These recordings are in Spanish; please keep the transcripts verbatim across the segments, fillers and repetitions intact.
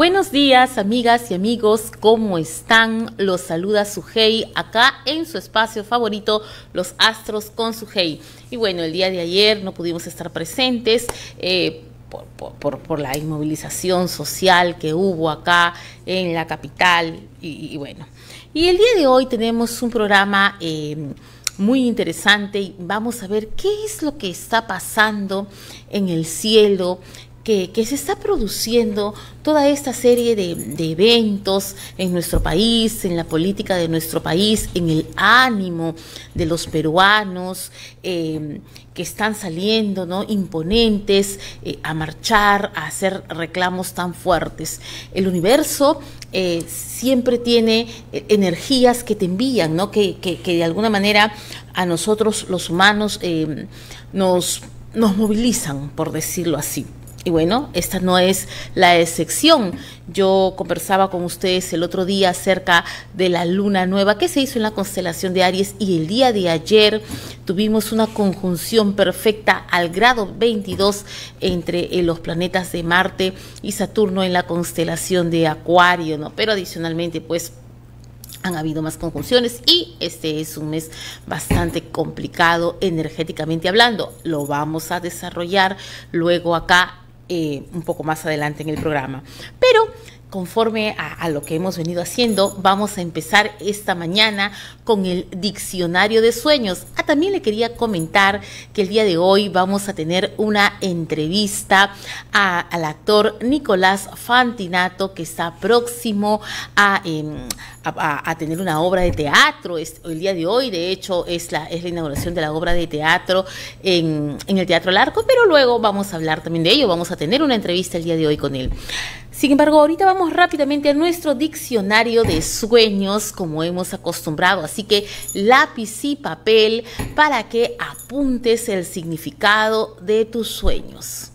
Buenos días, amigas y amigos, ¿cómo están? Los saluda Sujei acá en su espacio favorito, Los Astros con Sujei. Y bueno, el día de ayer no pudimos estar presentes eh, por, por, por, por la inmovilización social que hubo acá en la capital. Y, y bueno, y el día de hoy tenemos un programa eh, muy interesante y vamos a ver qué es lo que está pasando en el cielo. Que, que se está produciendo toda esta serie de, de eventos en nuestro país, en la política de nuestro país, en el ánimo de los peruanos eh, que están saliendo, ¿no?, imponentes eh, a marchar, a hacer reclamos tan fuertes. El universo eh, siempre tiene energías que te envían, ¿no?, que, que, que de alguna manera a nosotros los humanos eh, nos, nos movilizan, por decirlo así. Y bueno, esta no es la excepción. Yo conversaba con ustedes el otro día acerca de la luna nueva que se hizo en la constelación de Aries y el día de ayer tuvimos una conjunción perfecta al grado veintidós entre eh, los planetas de Marte y Saturno en la constelación de Acuario, ¿no? Pero adicionalmente, pues, han habido más conjunciones y este es un mes bastante complicado energéticamente hablando. Lo vamos a desarrollar luego acá Eh, un poco más adelante en el programa, pero conforme a, a lo que hemos venido haciendo, vamos a empezar esta mañana con el diccionario de sueños. Ah, también le quería comentar que el día de hoy vamos a tener una entrevista a, al actor Nicolás Fantinato, que está próximo a, eh, a, a tener una obra de teatro. Es, el día de hoy, de hecho, es la, es la inauguración de la obra de teatro en, en el Teatro Larco, pero luego vamos a hablar también de ello. Vamos a tener una entrevista el día de hoy con él. Sin embargo, ahorita vamos rápidamente a nuestro diccionario de sueños, como hemos acostumbrado. Así que lápiz y papel para que apuntes el significado de tus sueños.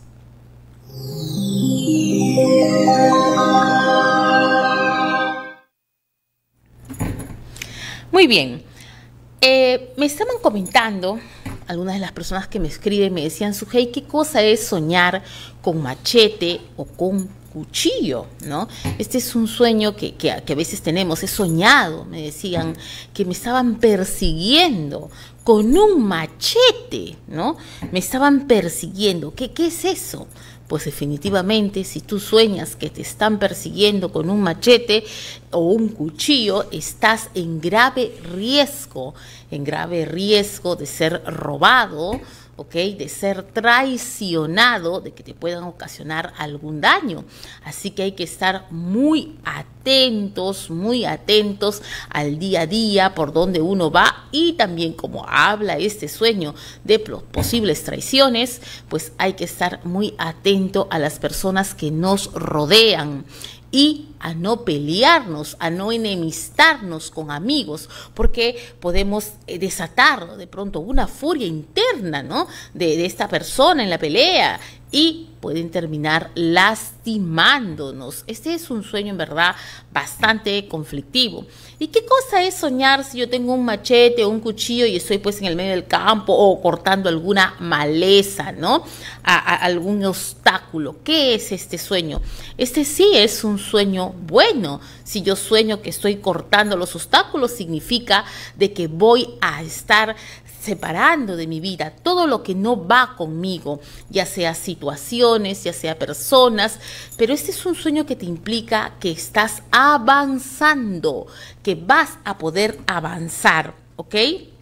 Muy bien. Eh, me estaban comentando algunas de las personas que me escriben, me decían, Sujei, ¿qué cosa es soñar con machete o con cuchillo, ¿no? Este es un sueño que, que, que a veces tenemos, he soñado, me decían, que me estaban persiguiendo con un machete, ¿no? Me estaban persiguiendo. ¿Qué, qué es eso? Pues definitivamente, si tú sueñas que te están persiguiendo con un machete o un cuchillo, estás en grave riesgo, en grave riesgo de ser robado, ¿ok?, de ser traicionado, de que te puedan ocasionar algún daño. Así que hay que estar muy atentos, muy atentos al día a día, por donde uno va, y también como habla este sueño de posibles traiciones, pues hay que estar muy atento a las personas que nos rodean y a no pelearnos, a no enemistarnos con amigos, porque podemos desatar de pronto una furia interna, ¿no?, de, de esta persona en la pelea y pueden terminar lastimándonos. Este es un sueño en verdad bastante conflictivo. ¿Y qué cosa es soñar si yo tengo un machete o un cuchillo y estoy pues en el medio del campo o cortando alguna maleza, ¿no?, a, a algún obstáculo? ¿Qué es este sueño? Este sí es un sueño bueno. Si yo sueño que estoy cortando los obstáculos, significa de que voy a estar separando de mi vida todo lo que no va conmigo, ya sea situaciones, ya sea personas, pero este es un sueño que te implica que estás avanzando, que vas a poder avanzar, ¿ok?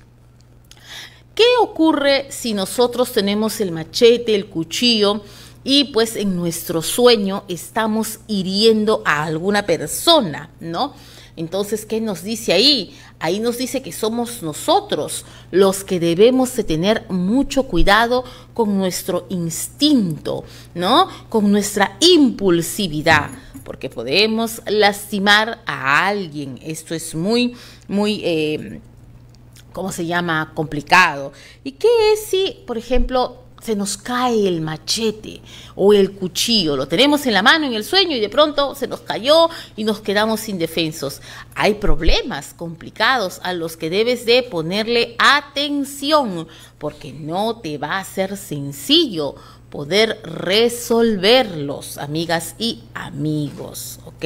¿Qué ocurre si nosotros tenemos el machete, el cuchillo, y pues en nuestro sueño estamos hiriendo a alguna persona, ¿no? Entonces, ¿qué nos dice ahí? Ahí nos dice que somos nosotros los que debemos de tener mucho cuidado con nuestro instinto, ¿no?, con nuestra impulsividad, porque podemos lastimar a alguien. Esto es muy, muy, eh, ¿cómo se llama?, complicado. ¿Y qué es si, por ejemplo, se nos cae el machete o el cuchillo? Lo tenemos en la mano en el sueño y de pronto se nos cayó y nos quedamos indefensos. Hay problemas complicados a los que debes de ponerle atención, porque no te va a ser sencillo poder resolverlos, amigas y amigos, ¿ok?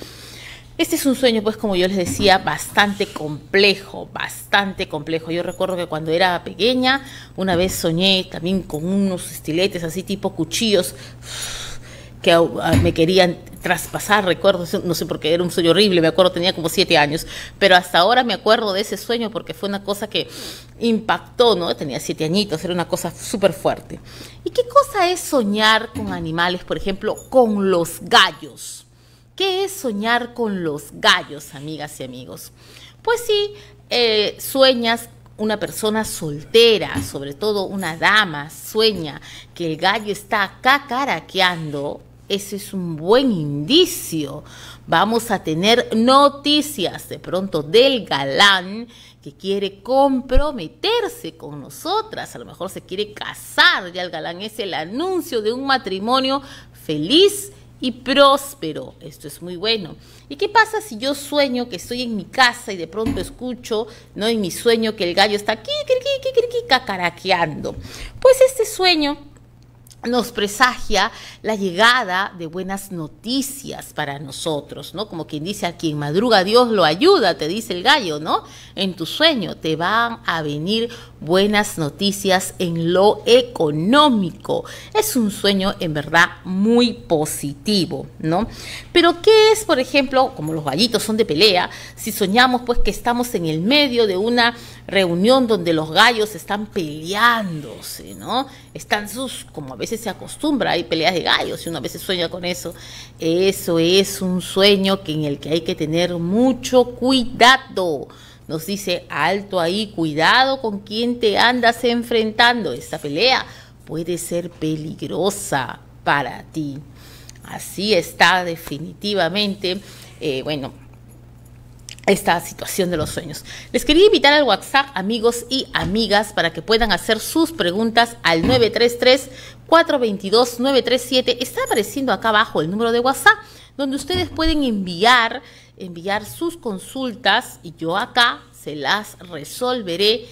Este es un sueño, pues, como yo les decía, bastante complejo, bastante complejo. Yo recuerdo que cuando era pequeña, una vez soñé también con unos estiletes así tipo cuchillos que me querían traspasar, recuerdo, no sé por qué, era un sueño horrible, me acuerdo, tenía como siete años, pero hasta ahora me acuerdo de ese sueño porque fue una cosa que impactó, ¿no? Tenía siete añitos, era una cosa súper fuerte. ¿Y qué cosa es soñar con animales, por ejemplo, con los gallos? ¿Qué es soñar con los gallos, amigas y amigos? Pues sí, eh, sueñas una persona soltera, sobre todo una dama, sueña que el gallo está cacaraqueando. Ese es un buen indicio. Vamos a tener noticias de pronto del galán que quiere comprometerse con nosotras. A lo mejor se quiere casar. Ya el galán es el anuncio de un matrimonio feliz y próspero. Esto es muy bueno. ¿Y qué pasa si yo sueño que estoy en mi casa y de pronto escucho, ¿no?, en mi sueño que el gallo está aquí, cacaraqueando? Pues este sueño nos presagia la llegada de buenas noticias para nosotros, ¿no? Como quien dice, a quien madruga Dios lo ayuda, te dice el gallo, ¿no? En tu sueño te van a venir buenas noticias en lo económico. Es un sueño en verdad muy positivo, ¿no? Pero ¿qué es, por ejemplo, como los gallitos son de pelea, si soñamos pues que estamos en el medio de una reunión donde los gallos están peleándose, ¿no? Están sus, como a veces se acostumbra, hay peleas de gallos y uno a veces sueña con eso. Eso es un sueño que en el que hay que tener mucho cuidado. Nos dice, alto ahí, cuidado con quién te andas enfrentando. Esta pelea puede ser peligrosa para ti. Así está definitivamente, eh, bueno, esta situación de los sueños. Les quería invitar al WhatsApp, amigos y amigas, para que puedan hacer sus preguntas al nueve tres tres, cuatro dos dos, nueve tres siete. Está apareciendo acá abajo el número de WhatsApp, donde ustedes pueden enviar, enviar sus consultas y yo acá se las resolveré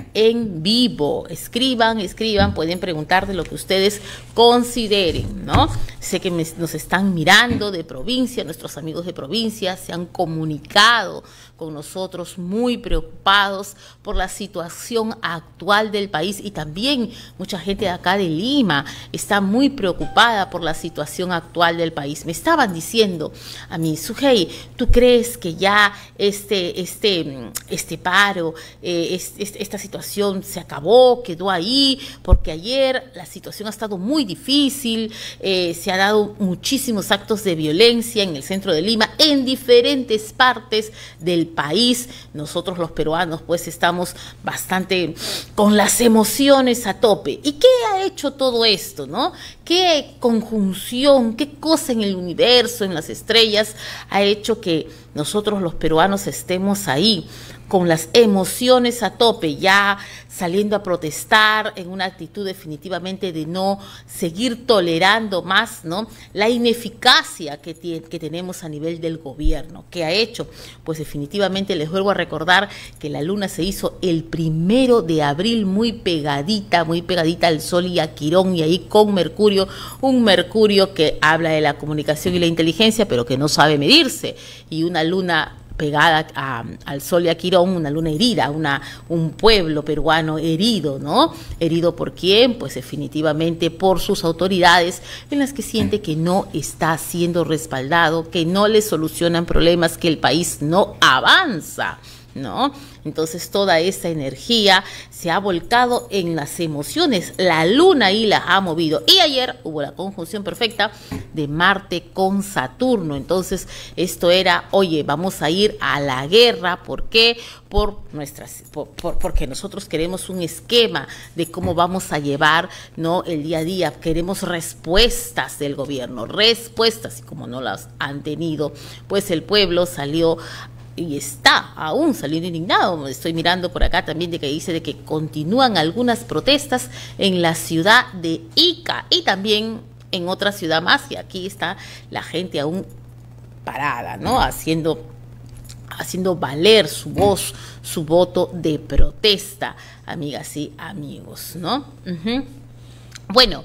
en vivo. Escriban, escriban, pueden preguntar de lo que ustedes consideren, ¿no? Sé que me, nos están mirando de provincia, nuestros amigos de provincia se han comunicado con nosotros muy preocupados por la situación actual del país, y también mucha gente de acá de Lima está muy preocupada por la situación actual del país. Me estaban diciendo a mí, Sujei, ¿tú crees que ya este, este, este paro, eh, este, esta situación se acabó, quedó ahí? Porque ayer la situación ha estado muy difícil, eh, se han dado muchísimos actos de violencia en el centro de Lima, en diferentes partes del país. Nosotros los peruanos pues estamos bastante con las emociones a tope. ¿Y qué ha hecho todo esto, no? ¿Qué conjunción, qué cosa en el universo, en las estrellas, ha hecho que nosotros los peruanos estemos ahí con las emociones a tope, ya saliendo a protestar en una actitud definitivamente de no seguir tolerando más, ¿no?, la ineficacia que, que tenemos a nivel del gobierno? ¿Qué ha hecho? Pues definitivamente les vuelvo a recordar que la luna se hizo el primero de abril, muy pegadita, muy pegadita al Sol y a Quirón, y ahí con Mercurio, un Mercurio que habla de la comunicación y la inteligencia, pero que no sabe medirse, y una luna pegada a, al Sol y a Quirón, una luna herida, una, un pueblo peruano herido, ¿no? ¿Herido por quién? Pues definitivamente por sus autoridades, en las que siente que no está siendo respaldado, que no le solucionan problemas, que el país no avanza, ¿no? Entonces toda esa energía se ha volcado en las emociones. La luna ahí la ha movido. Y ayer hubo la conjunción perfecta de Marte con Saturno. Entonces esto era, oye, vamos a ir a la guerra. ¿Por qué? Por nuestras, por, por, porque nosotros queremos un esquema de cómo vamos a llevar, ¿no?, el día a día. Queremos respuestas del gobierno, respuestas, y como no las han tenido, pues el pueblo salió y está aún saliendo indignado. Estoy mirando por acá también de que dice de que continúan algunas protestas en la ciudad de Ica y también en otra ciudad más, y aquí está la gente aún parada, ¿no?, haciendo haciendo valer su voz, su voto de protesta, amigas y amigos, ¿no? Uh-huh. Bueno,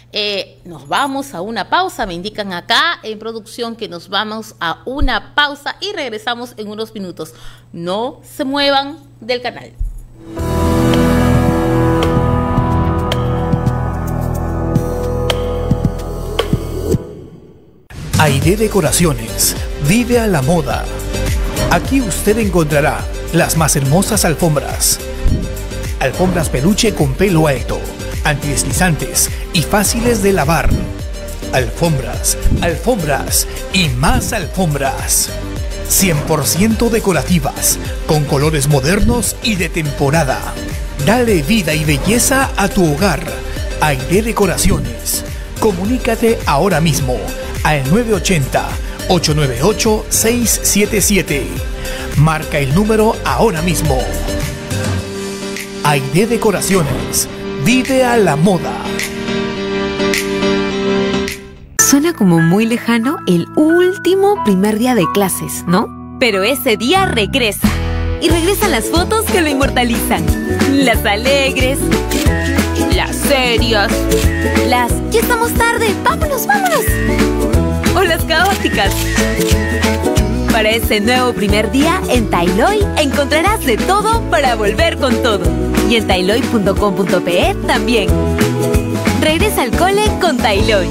Eh, nos vamos a una pausa, me indican acá en producción que nos vamos a una pausa y regresamos en unos minutos. No se muevan del canal. Aide Decoraciones, vive a la moda. Aquí usted encontrará las más hermosas alfombras. Alfombras peluche con pelo alto, antideslizantes y fáciles de lavar. Alfombras, alfombras y más alfombras. cien por ciento decorativas, con colores modernos y de temporada. Dale vida y belleza a tu hogar. Aide Decoraciones. Comunícate ahora mismo al nueve ochenta, ocho nueve ocho, seis siete siete. Marca el número ahora mismo. Aide Decoraciones. Vive a la moda. Suena como muy lejano el último primer día de clases, ¿no? Pero ese día regresa. Y regresan las fotos que lo inmortalizan. Las alegres. Las serias. Las ya estamos tarde, vámonos, vámonos. O las caóticas. Para ese nuevo primer día, en Tayloy encontrarás de todo para volver con todo. Y en tayloy punto com punto pe también. Regresa al cole con Tayloy.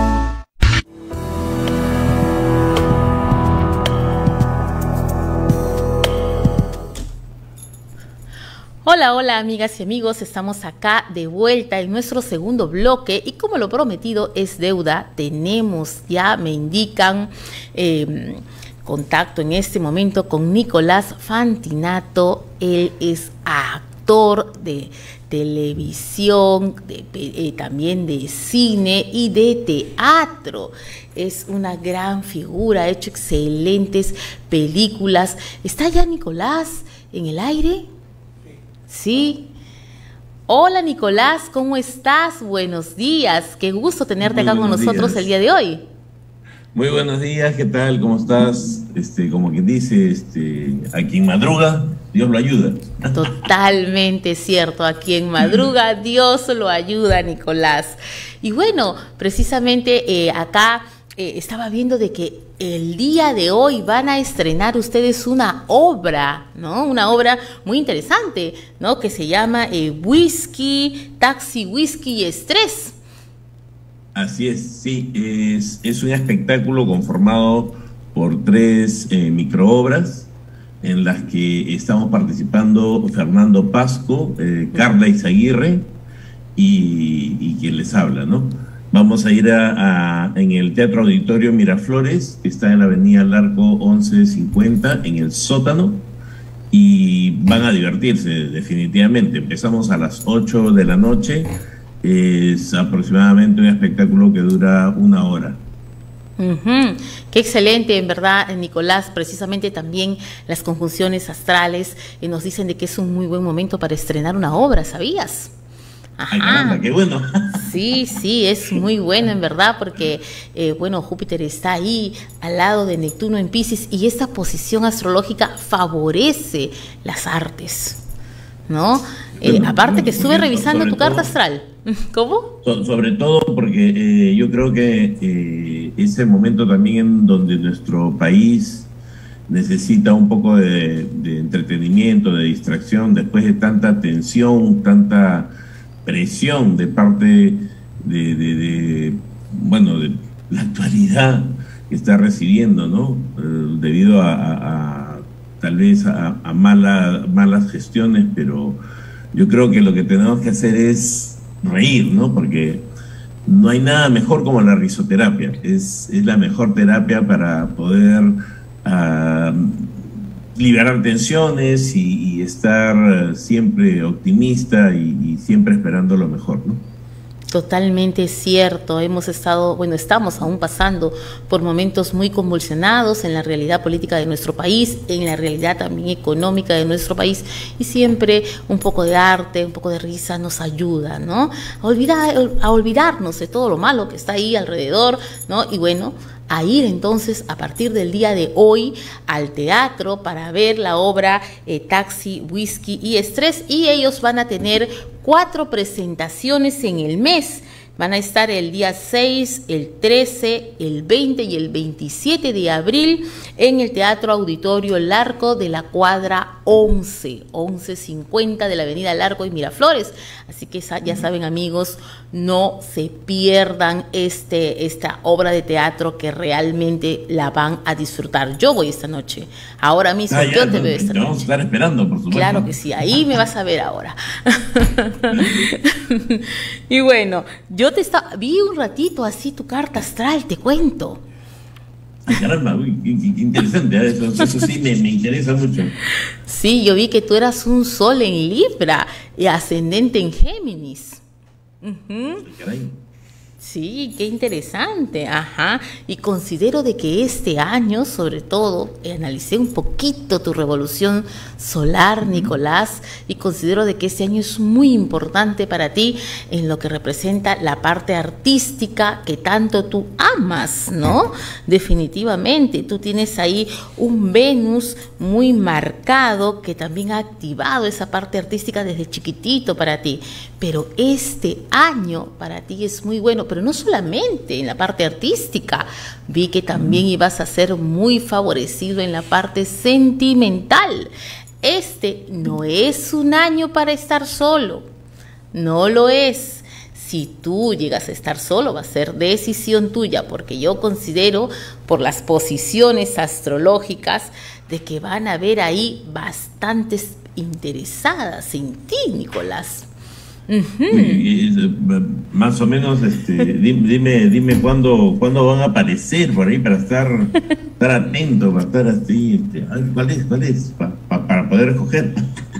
Hola, hola amigas y amigos, estamos acá de vuelta en nuestro segundo bloque y como lo prometido es deuda, tenemos ya, me indican, eh, contacto en este momento con Nicolás Fantinato. Él es actor de televisión, de, eh, también de cine y de teatro. Es una gran figura, ha hecho excelentes películas. ¿Está ya Nicolás en el aire? Sí. Hola Nicolás, ¿cómo estás? Buenos días. Qué gusto tenerte acá con nosotros días. El día de hoy. Muy buenos días, ¿qué tal? ¿Cómo estás? Este, como quien dice, este, a quien madruga, Dios lo ayuda. Totalmente cierto, a quien madruga, Dios lo ayuda, Nicolás. Y bueno, precisamente eh, acá eh, estaba viendo de que el día de hoy van a estrenar ustedes una obra, ¿no? Una obra muy interesante, ¿no? Que se llama eh, Whisky, Taxi, Whisky y Estrés. Así es, sí, es, es un espectáculo conformado por tres eh, microobras en las que estamos participando Fernando Pasco, eh, Carla Izaguirre y, y quien les habla, ¿no? Vamos a ir a, a, en el Teatro Auditorio Miraflores, que está en la avenida Larco once cincuenta, en el sótano, y van a divertirse definitivamente. Empezamos a las ocho de la noche. Es aproximadamente un espectáculo que dura una hora. Uh-huh. Qué excelente, en verdad, Nicolás. Precisamente también las conjunciones astrales eh, nos dicen de que es un muy buen momento para estrenar una obra, ¿sabías? Ajá. Ay, caramba, qué bueno. Sí, sí, es muy bueno, en verdad, porque, eh, bueno, Júpiter está ahí al lado de Neptuno en Piscis y esta posición astrológica favorece las artes, ¿no? Eh, bueno, aparte bueno, que estuve revisando tu carta todo, astral. ¿Cómo? So, sobre todo porque eh, yo creo que eh, es el momento también en donde nuestro país necesita un poco de, de entretenimiento, de distracción, después de tanta tensión, tanta presión de parte de, de, de bueno, de la actualidad que está recibiendo, ¿no? Eh, debido a, a, a tal vez a, a mala, malas gestiones, pero yo creo que lo que tenemos que hacer es reír, ¿no? Porque no hay nada mejor como la risoterapia. Es, es la mejor terapia para poder uh, liberar tensiones y, y estar siempre optimista y, y siempre esperando lo mejor, ¿no? Totalmente cierto. Hemos estado, bueno, estamos aún pasando por momentos muy convulsionados en la realidad política de nuestro país, en la realidad también económica de nuestro país, y siempre un poco de arte, un poco de risa nos ayuda, ¿no? A olvidar, a olvidarnos de todo lo malo que está ahí alrededor, ¿no? Y bueno, a ir entonces a partir del día de hoy al teatro para ver la obra eh, Taxi, Whisky y Estrés, y ellos van a tener cuatro presentaciones en el mes, Van a estar el día seis, el trece, el veinte y el veintisiete de abril en el Teatro Auditorio Larco de la cuadra once, once cincuenta de la avenida Larco y Miraflores. Así que ya saben, amigos, no se pierdan este, esta obra de teatro que realmente la van a disfrutar. Yo voy esta noche, ahora mismo, ah, ya, yo te veo esta te noche. Vamos a estar esperando, por supuesto. Claro que sí, ahí me vas a ver ahora. Y bueno, yo te estaba, vi un ratito así tu carta astral, te cuento. Ay, caramba, uy, qué, qué interesante, ¿eh? eso, eso sí me, me interesa mucho. Sí, yo vi que tú eras un sol en Libra y ascendente en Géminis. Uh-huh. Caray. Sí, qué interesante, ajá, y considero de que este año, sobre todo, analicé un poquito tu revolución solar, Nicolás, y considero de que este año es muy importante para ti en lo que representa la parte artística que tanto tú amas, ¿no? Definitivamente, tú tienes ahí un Venus muy marcado que también ha activado esa parte artística desde chiquitito para ti, pero este año para ti es muy bueno, pero no solamente en la parte artística, vi que también ibas a ser muy favorecido en la parte sentimental. Este no es un año para estar solo, no lo es. Si tú llegas a estar solo, va a ser decisión tuya, porque yo considero, por las posiciones astrológicas, de que van a haber ahí bastantes interesadas en ti, Nicolás. Uh-huh. Más o menos, este, dime, dime cuándo, cuándo van a aparecer por ahí para estar, estar atento, para estar así, este, ¿cuál es? ¿Cuál es? Pa, pa, para poder escoger.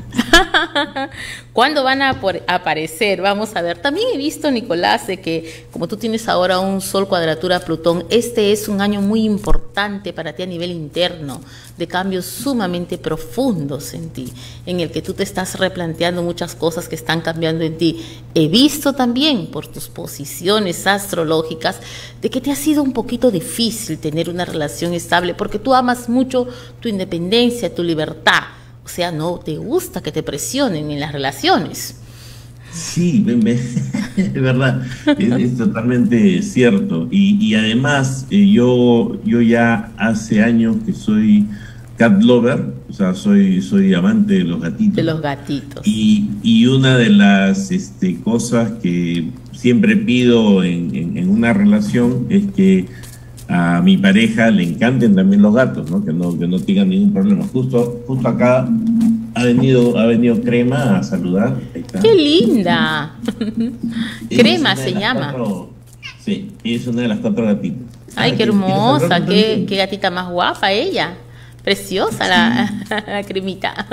¿Cuándo van a por, aparecer? Vamos a ver. También he visto, Nicolás, de que como tú tienes ahora un Sol cuadratura Plutón, este es un año muy importante para ti a nivel interno, de cambios sumamente profundos en ti, en el que tú te estás replanteando muchas cosas que están cambiando en ti. He visto también por tus posiciones astrológicas de que te ha sido un poquito difícil tener una relación estable, porque tú amas mucho tu independencia, tu libertad. O sea, no te gusta que te presionen en las relaciones. Sí, me, me, es verdad, es, es totalmente cierto. Y, y además, eh, yo, yo ya hace años que soy cat lover, o sea, soy, soy amante de los gatitos. De los gatitos. Y, y una de las este, cosas que siempre pido en, en, en una relación es que a mi pareja le encanten también los gatos, ¿no? Que no, que no tengan ningún problema. Justo, justo acá ha venido, ha venido Crema a saludar. Ahí está. ¡Qué linda! Crema se llama. Cuatro, sí, es una de las cuatro gatitas. Ay, ah, qué hermosa, qué, qué gatita más guapa ella. Preciosa la, la Cremita.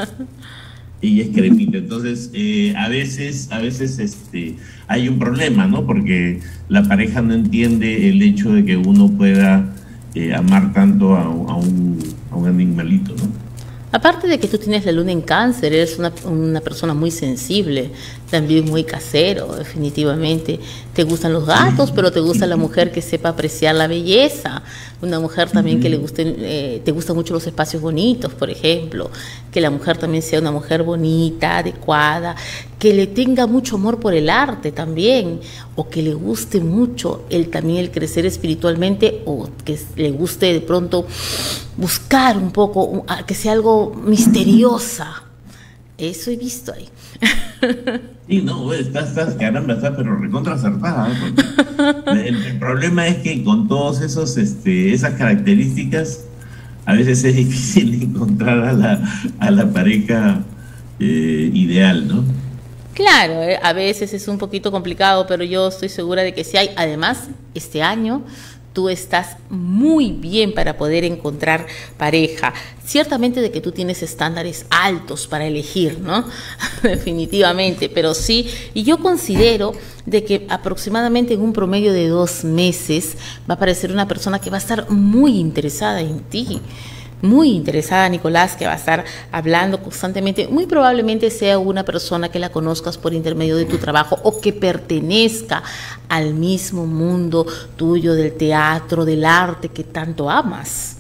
Y es Cremita. Entonces, eh, a veces, a veces este, hay un problema, ¿no? Porque la pareja no entiende el hecho de que uno pueda eh, amar tanto a, a, un, a un animalito, ¿no? Aparte de que tú tienes la luna en Cáncer, eres una, una persona muy sensible, también muy casero, definitivamente. Te gustan los gatos, pero te gusta la mujer que sepa apreciar la belleza. Una mujer también que le guste, eh, te gustan mucho los espacios bonitos, por ejemplo. Que la mujer también sea una mujer bonita, adecuada, que le tenga mucho amor por el arte también, o que le guste mucho el, también el crecer espiritualmente, o que le guste de pronto buscar un poco, que sea algo misteriosa. Eso he visto ahí. Sí, no, estás, estás, caramba, estás pero recontra acertada, ¿eh? el, el problema es que con todos esos, este, esas características, a veces es difícil encontrar a la, a la pareja eh, ideal, ¿no? Claro, eh, a veces es un poquito complicado, pero yo estoy segura de que sí hay. Además, este año tú estás muy bien para poder encontrar pareja. Ciertamente de que tú tienes estándares altos para elegir, ¿no? Definitivamente, pero sí. Y yo considero de que aproximadamente en un promedio de dos meses va a aparecer una persona que va a estar muy interesada en ti. Muy interesada, Nicolás, que va a estar hablando constantemente. Muy probablemente sea una persona que la conozcas por intermedio de tu trabajo o que pertenezca al mismo mundo tuyo del teatro, del arte que tanto amas.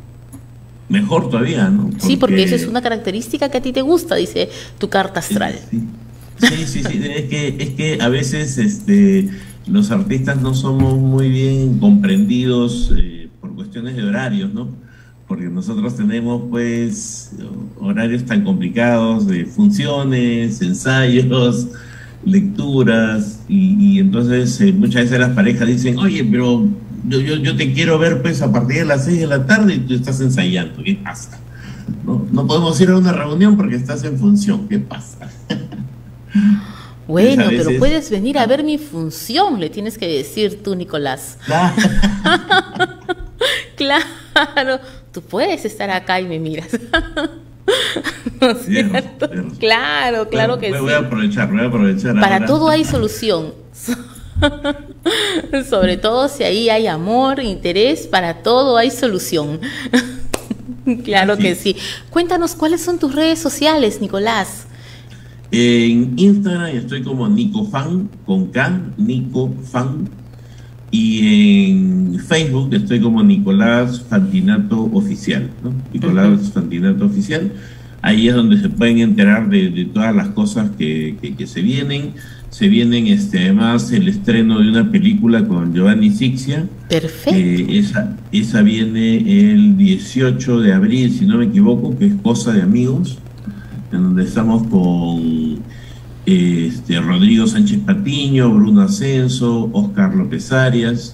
Mejor todavía, ¿no? Porque... Sí, porque esa es una característica que a ti te gusta, dice tu carta astral. Sí, sí, sí, sí, sí. Es que, es que a veces este, los artistas no somos muy bien comprendidos eh, por cuestiones de horarios, ¿no? Porque nosotros tenemos pues horarios tan complicados de funciones, ensayos, lecturas, y, y entonces eh, muchas veces las parejas dicen, oye, pero yo, yo, yo te quiero ver pues a partir de las seis de la tarde y tú estás ensayando, ¿qué pasa? No, no podemos ir a una reunión porque estás en función, ¿qué pasa? Bueno, veces... pero puedes venir a ver mi función, le tienes que decir tú, Nicolás. Claro. Claro, tú puedes estar acá y me miras. ¿No es cierto? Cierto. Claro, claro bueno, que voy, sí. Voy a aprovechar, voy a aprovechar. Para ahora. todo hay solución. Sobre todo si ahí hay amor, interés, para todo hay solución. Claro Así que es. sí. Cuéntanos, ¿cuáles son tus redes sociales, Nicolás? En Instagram estoy como NicoFan, con K, NicoFan. Y en Facebook estoy como Nicolás Fantinato Oficial, ¿no? Nicolás uh-huh. Fantinato Oficial. Ahí es donde se pueden enterar de, de todas las cosas que, que, que se vienen. Se vienen este, además el estreno de una película con Giovanni Sixia. Perfecto. Eh, esa, esa viene el dieciocho de abril, si no me equivoco, que es Cosa de Amigos, en donde estamos con este, Rodrigo Sánchez Patiño, Bruno Ascenso, Oscar López Arias.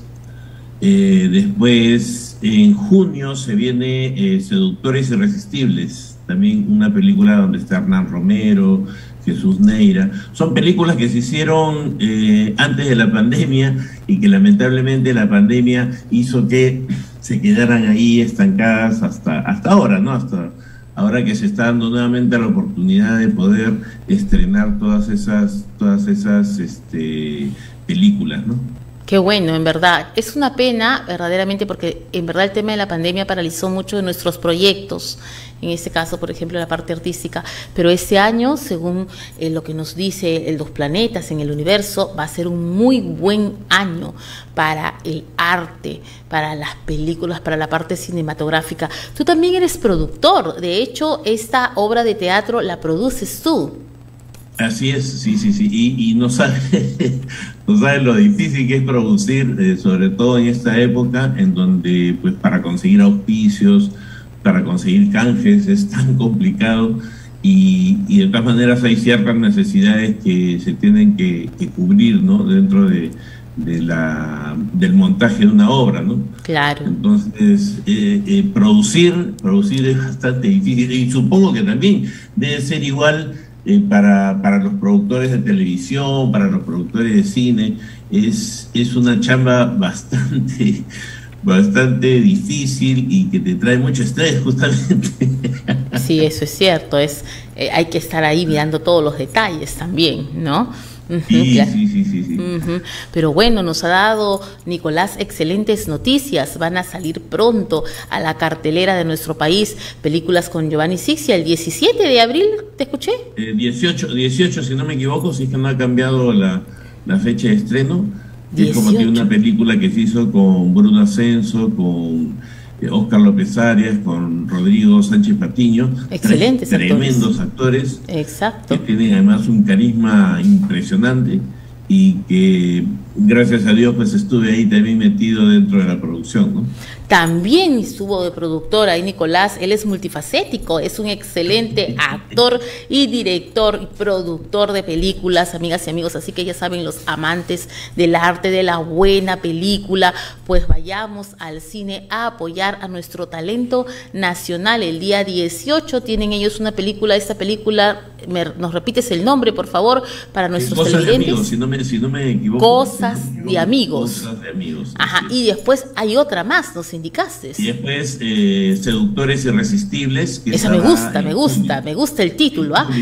Eh, después, en junio, se viene eh, Seductores Irresistibles, también una película donde está Hernán Romero, Jesús Neira. Son películas que se hicieron eh, antes de la pandemia y que lamentablemente la pandemia hizo que se quedaran ahí estancadas hasta, hasta ahora, ¿no? Hasta ahora que se está dando nuevamente la oportunidad de poder estrenar todas esas, todas esas este, películas, ¿no? Qué bueno, en verdad. Es una pena, verdaderamente, porque en verdad el tema de la pandemia paralizó muchos de nuestros proyectos, en este caso, por ejemplo, la parte artística, pero este año, según eh, lo que nos dice el Los Planetas en el universo, va a ser un muy buen año para el arte, para las películas, para la parte cinematográfica. Tú también eres productor, de hecho, esta obra de teatro la produces tú. Así es, sí, sí, sí, y, y no sabes no sabe lo difícil que es producir, eh, sobre todo en esta época, en donde pues para conseguir auspicios, para conseguir canjes es tan complicado, y, y de todas maneras hay ciertas necesidades que se tienen que, que cubrir, ¿no? Dentro de, de la, del montaje de una obra, ¿no? Claro. Entonces, eh, eh, producir, producir es bastante difícil, y supongo que también debe ser igual. Eh, para, para los productores de televisión, para los productores de cine, es, es una chamba bastante, bastante difícil y que te trae mucho estrés, justamente. Sí, eso es cierto, es, eh, hay que estar ahí mirando todos los detalles también, ¿no? Uh-huh, sí, claro. sí, sí, sí, sí. Uh-huh. Pero bueno, nos ha dado Nicolás excelentes noticias. Van a salir pronto a la cartelera de nuestro país películas con Giovanni Sixia el diecisiete de abril, ¿te escuché? Eh, dieciocho, dieciocho, si no me equivoco, si es que no ha cambiado la, la fecha de estreno. dieciocho. Es como que una película que se hizo con Bruno Ascenso, con eh, Oscar López Arias, con Rodrigo Sánchez Patiño. Excelentes tres tremendos actores. Exacto. Que tienen además un carisma impresionante y que gracias a Dios pues estuve ahí también metido dentro de la producción, ¿no? También estuvo de productor ahí Nicolás, él es multifacético, es un excelente actor y director y productor de películas, amigas y amigos, así que ya saben, los amantes del arte, de la buena película, pues vayamos al cine a apoyar a nuestro talento nacional. El día dieciocho tienen ellos una película, esta película, me, nos repites el nombre por favor, para nuestros Cosas televidentes. De amigos, si no me, si no me equivoco. Cosas si no me equivoco, de amigos. Cosas de amigos. Ajá, y después hay otra más, nos indicaste. Y después eh, Seductores Irresistibles. Que esa me gusta, me gusta, me gusta el título, ¿ah?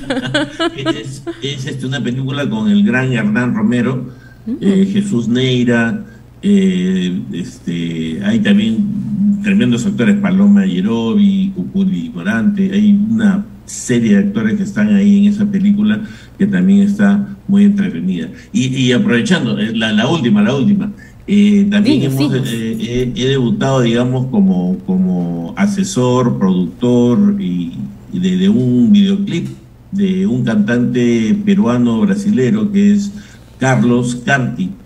es, es este, una película con el gran Hernán Romero, uh-huh. eh, Jesús Neira, eh, este, hay también tremendos actores, Paloma Yerovi, Cuculi Morante, hay una serie de actores que están ahí en esa película que también está muy entretenida. Y, y aprovechando, la, la última, la última, Eh, también sí, hemos, sí. Eh, eh, he debutado, digamos, como, como asesor, productor y, y de, de un videoclip de un cantante peruano brasilero que es Carlos Carti.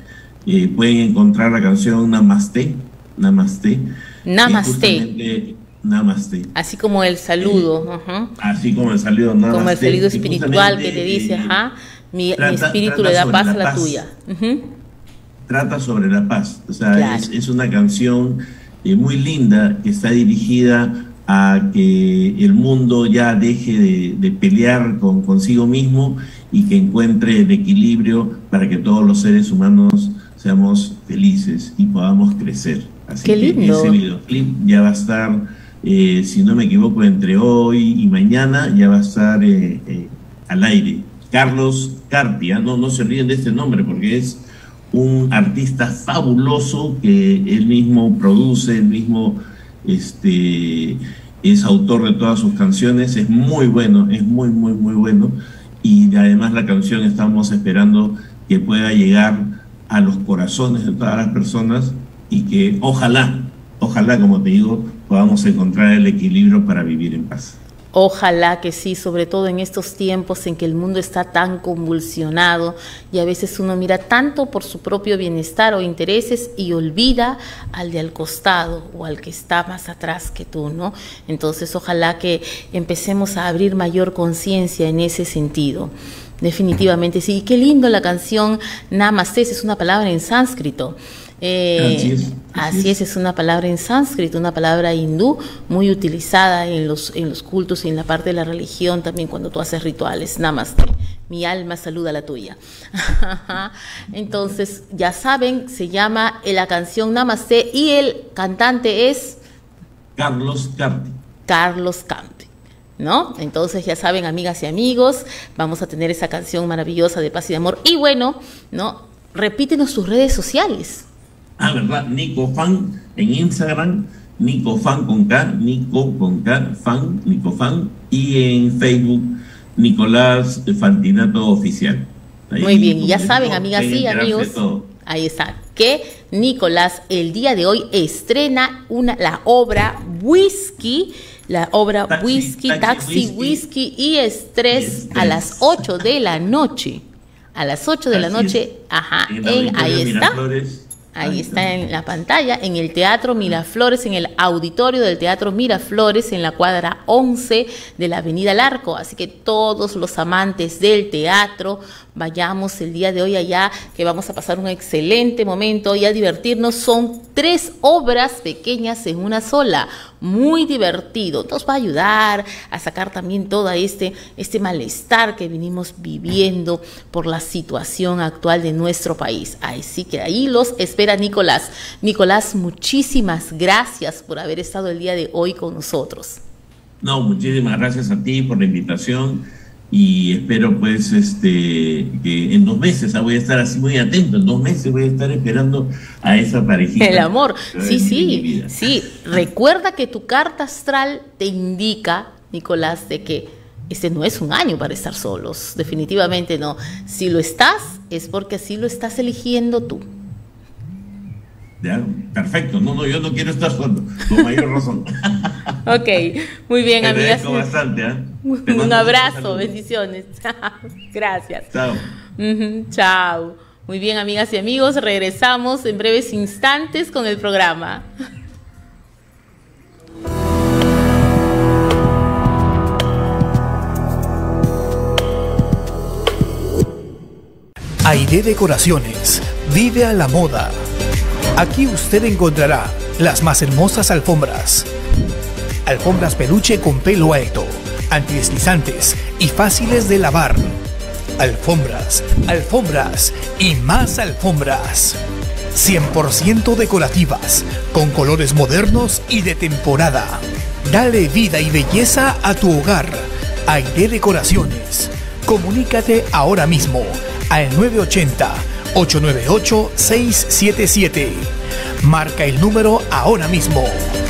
eh, pueden encontrar la canción Namaste, Namaste. Namaste. Namaste. Así como el saludo. Eh, uh-huh. Así como el saludo Namaste. Como el saludo espiritual que te dice, eh, ajá, mi, trata, mi espíritu le da paz a la paz. tuya. Uh-huh. Trata sobre la paz. O sea, claro. es, es una canción eh, muy linda que está dirigida a que el mundo ya deje de, de pelear con consigo mismo y que encuentre el equilibrio para que todos los seres humanos seamos felices y podamos crecer. Así Qué que lindo. ese videoclip ya va a estar, eh, si no me equivoco, entre hoy y mañana ya va a estar eh, eh, al aire. Carlos Carpia, no, no se ríen de este nombre porque es un artista fabuloso que él mismo produce, él mismo este, es autor de todas sus canciones, es muy bueno, es muy, muy, muy bueno. Y además la canción estamos esperando que pueda llegar a los corazones de todas las personas y que ojalá, ojalá, como te digo, podamos encontrar el equilibrio para vivir en paz. Ojalá que sí, sobre todo en estos tiempos en que el mundo está tan convulsionado y a veces uno mira tanto por su propio bienestar o intereses y olvida al de al costado o al que está más atrás que tú, ¿no? Entonces ojalá que empecemos a abrir mayor conciencia en ese sentido. Definitivamente sí. Y qué lindo la canción Namaste, es una palabra en sánscrito. Eh, así es, así, así es, es una palabra en sánscrito, una palabra hindú muy utilizada en los, en los cultos y en la parte de la religión también cuando tú haces rituales. Namaste, mi alma saluda a la tuya. Entonces, ya saben, se llama la canción Namaste y el cantante es Carlos Carti. Carlos Carti, ¿no? Entonces ya saben, amigas y amigos, vamos a tener esa canción maravillosa de paz y de amor. Y bueno, ¿no? Repítenos tus redes sociales. Ah, ¿verdad? Nico Fan en Instagram, Nico Fan con K, Nico con K, Fan, Nico Fan, y en Facebook, Nicolás Fantinato Oficial. Ahí, muy bien, y ya saben, amigas y amigos, ahí está, que Nicolás el día de hoy estrena una, la obra Whisky, la obra taxi, Whisky, Taxi, taxi whisky, whisky y Estrés, y estrés a las ocho de la noche. A las ocho de la noche, ajá, en, en ahí está. Miraflores. Ahí está en la pantalla, en el Teatro Miraflores, en el auditorio del Teatro Miraflores, en la cuadra once de la Avenida Larco. Así que todos los amantes del teatro, vayamos el día de hoy allá, que vamos a pasar un excelente momento y a divertirnos. Son tres obras pequeñas en una sola, muy divertido. Nos va a ayudar a sacar también todo este, este malestar que venimos viviendo por la situación actual de nuestro país. Así que ahí los espera Nicolás. Nicolás, muchísimas gracias por haber estado el día de hoy con nosotros. No, muchísimas gracias a ti por la invitación y espero pues este que en dos meses, ah, voy a estar así muy atento, en dos meses voy a estar esperando a esa parejita. El amor, sí, sí, sí. Recuerda que tu carta astral te indica, Nicolás, de que este no es un año para estar solos, definitivamente no. Si lo estás, es porque así lo estás eligiendo tú. Ya, perfecto, no, no, yo no quiero estar solo, con mayor razón. Ok, muy bien, te amigas. Te bastante, ¿eh? Un abrazo, bendiciones. Gracias. Chao. Uh-huh, chao. Muy bien, amigas y amigos, regresamos en breves instantes con el programa. Aide Decoraciones, vive a la moda. Aquí usted encontrará las más hermosas alfombras. Alfombras peluche con pelo alto, antideslizantes y fáciles de lavar. Alfombras, alfombras y más alfombras. cien por ciento decorativas, con colores modernos y de temporada. Dale vida y belleza a tu hogar. Aide Decoraciones. Comunícate ahora mismo al nueve ochenta, ocho nueve ocho, seis siete siete. Marca el número ahora mismo.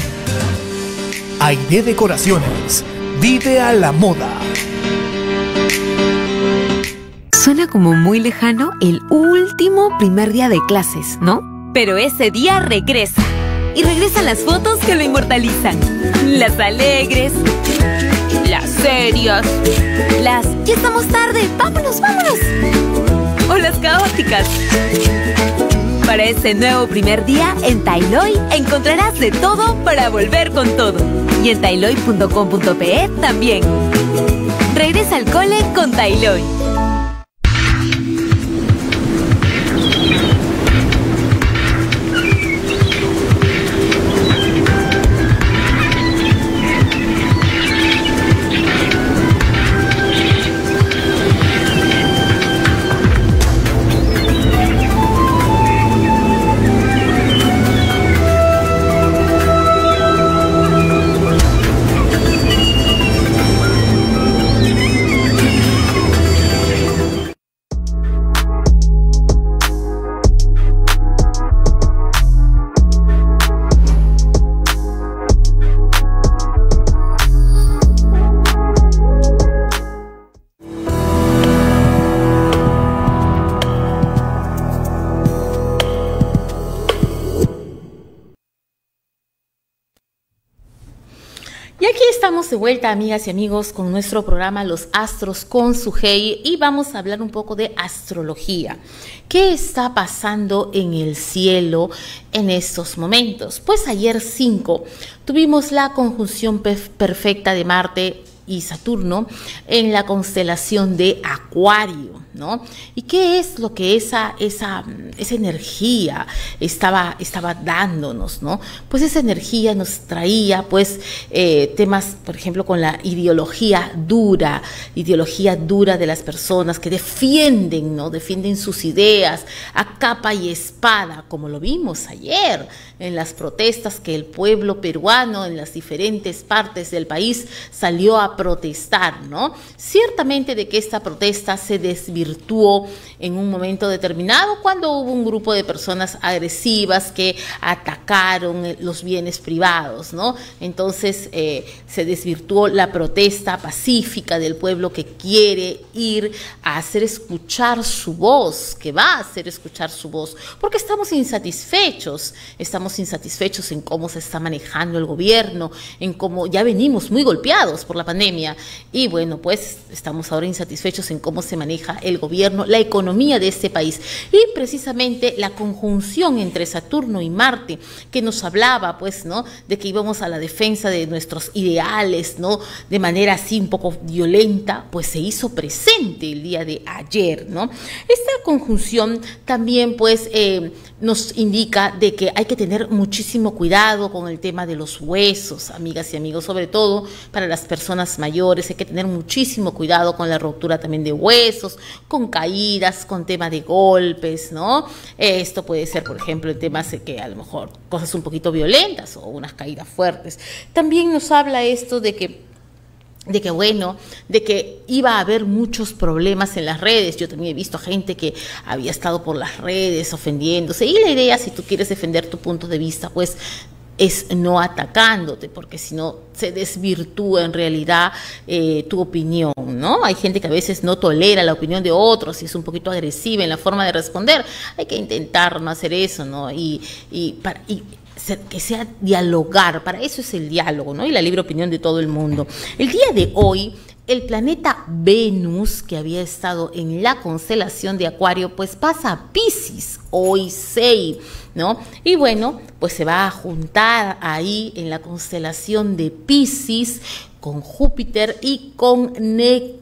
Aide Decoraciones. Vive a la moda. Suena como muy lejano el último primer día de clases, ¿no? Pero ese día regresa. Y regresan las fotos que lo inmortalizan. Las alegres, las serias, las ya estamos tarde, vámonos, vámonos. O las caóticas. Para ese nuevo primer día, en Tailoy encontrarás de todo para volver con todo. Y en tailoy punto com punto pe también. Regresa al cole con Tailoy. Y aquí estamos de vuelta, amigas y amigos, con nuestro programa Los Astros con Sujei, y vamos a hablar un poco de astrología. ¿Qué está pasando en el cielo en estos momentos? Pues ayer cinco tuvimos la conjunción perfecta de Marte y Saturno en la constelación de Acuario, ¿no? ¿Y qué es lo que esa, esa, esa energía estaba, estaba dándonos, ¿no? Pues esa energía nos traía, pues, eh, temas, por ejemplo, con la ideología dura, ideología dura de las personas que defienden, ¿no? Defienden sus ideas a capa y espada, como lo vimos ayer en las protestas que el pueblo peruano en las diferentes partes del país salió a protestar, ¿no? Ciertamente de que esta protesta se desvirtuó en un momento determinado cuando hubo un grupo de personas agresivas que atacaron los bienes privados, ¿no? Entonces eh, se desvirtuó la protesta pacífica del pueblo que quiere ir a hacer escuchar su voz, que va a hacer escuchar su voz, porque estamos insatisfechos, estamos insatisfechos en cómo se está manejando el gobierno, en cómo ya venimos muy golpeados por la pandemia, y bueno, pues estamos ahora insatisfechos en cómo se maneja el gobierno, la economía de este país, y precisamente la conjunción entre Saturno y Marte, que nos hablaba, pues, ¿no?, de que íbamos a la defensa de nuestros ideales, ¿no?, de manera así un poco violenta, pues se hizo presente el día de ayer, ¿no? Esta conjunción también, pues, eh, nos indica de que hay que tener muchísimo cuidado con el tema de los huesos, amigas y amigos, sobre todo para las personas mayores. Hay que tener muchísimo cuidado con la ruptura también de huesos, con caídas, con tema de golpes, ¿no? Esto puede ser, por ejemplo, en temas de que a lo mejor cosas un poquito violentas o unas caídas fuertes. También nos habla esto de que de que bueno, de que iba a haber muchos problemas en las redes. Yo también he visto gente que había estado por las redes ofendiéndose, y la idea, si tú quieres defender tu punto de vista, pues es no atacándote, porque si no se desvirtúa en realidad eh, tu opinión, ¿no? Hay gente que a veces no tolera la opinión de otros y es un poquito agresiva en la forma de responder. Hay que intentar no hacer eso, ¿no? Y, y, para, y que sea dialogar, para eso es el diálogo, ¿no? Y la libre opinión de todo el mundo. El día de hoy, el planeta Venus, que había estado en la constelación de Acuario, pues pasa a Piscis, hoy seis, ¿no? Y bueno, pues se va a juntar ahí en la constelación de Piscis con Júpiter y con Neptuno.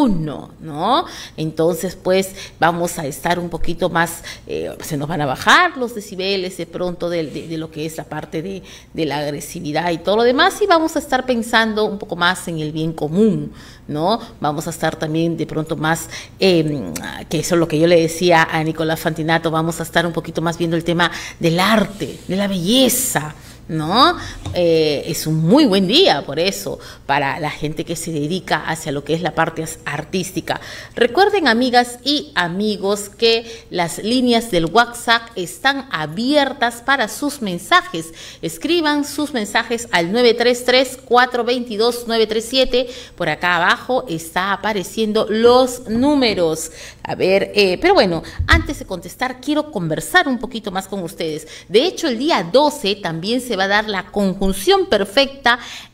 ¿no? Entonces, pues vamos a estar un poquito más, eh, se nos van a bajar los decibeles de pronto de, de, de lo que es la parte de, de la agresividad y todo lo demás, y vamos a estar pensando un poco más en el bien común, ¿no? Vamos a estar también de pronto más, eh, que eso es lo que yo le decía a Nicolás Fantinato, vamos a estar un poquito más viendo el tema del arte, de la belleza, ¿no? Eh, es un muy buen día, por eso, para la gente que se dedica hacia lo que es la parte artística. Recuerden, amigas y amigos, que las líneas del WhatsApp están abiertas para sus mensajes. Escriban sus mensajes al nueve tres tres, cuatro dos dos, nueve tres siete. Por acá abajo está apareciendo los números. A ver, eh, pero bueno, antes de contestar, quiero conversar un poquito más con ustedes. De hecho, el día doce también se va a dar la conjunción perfecta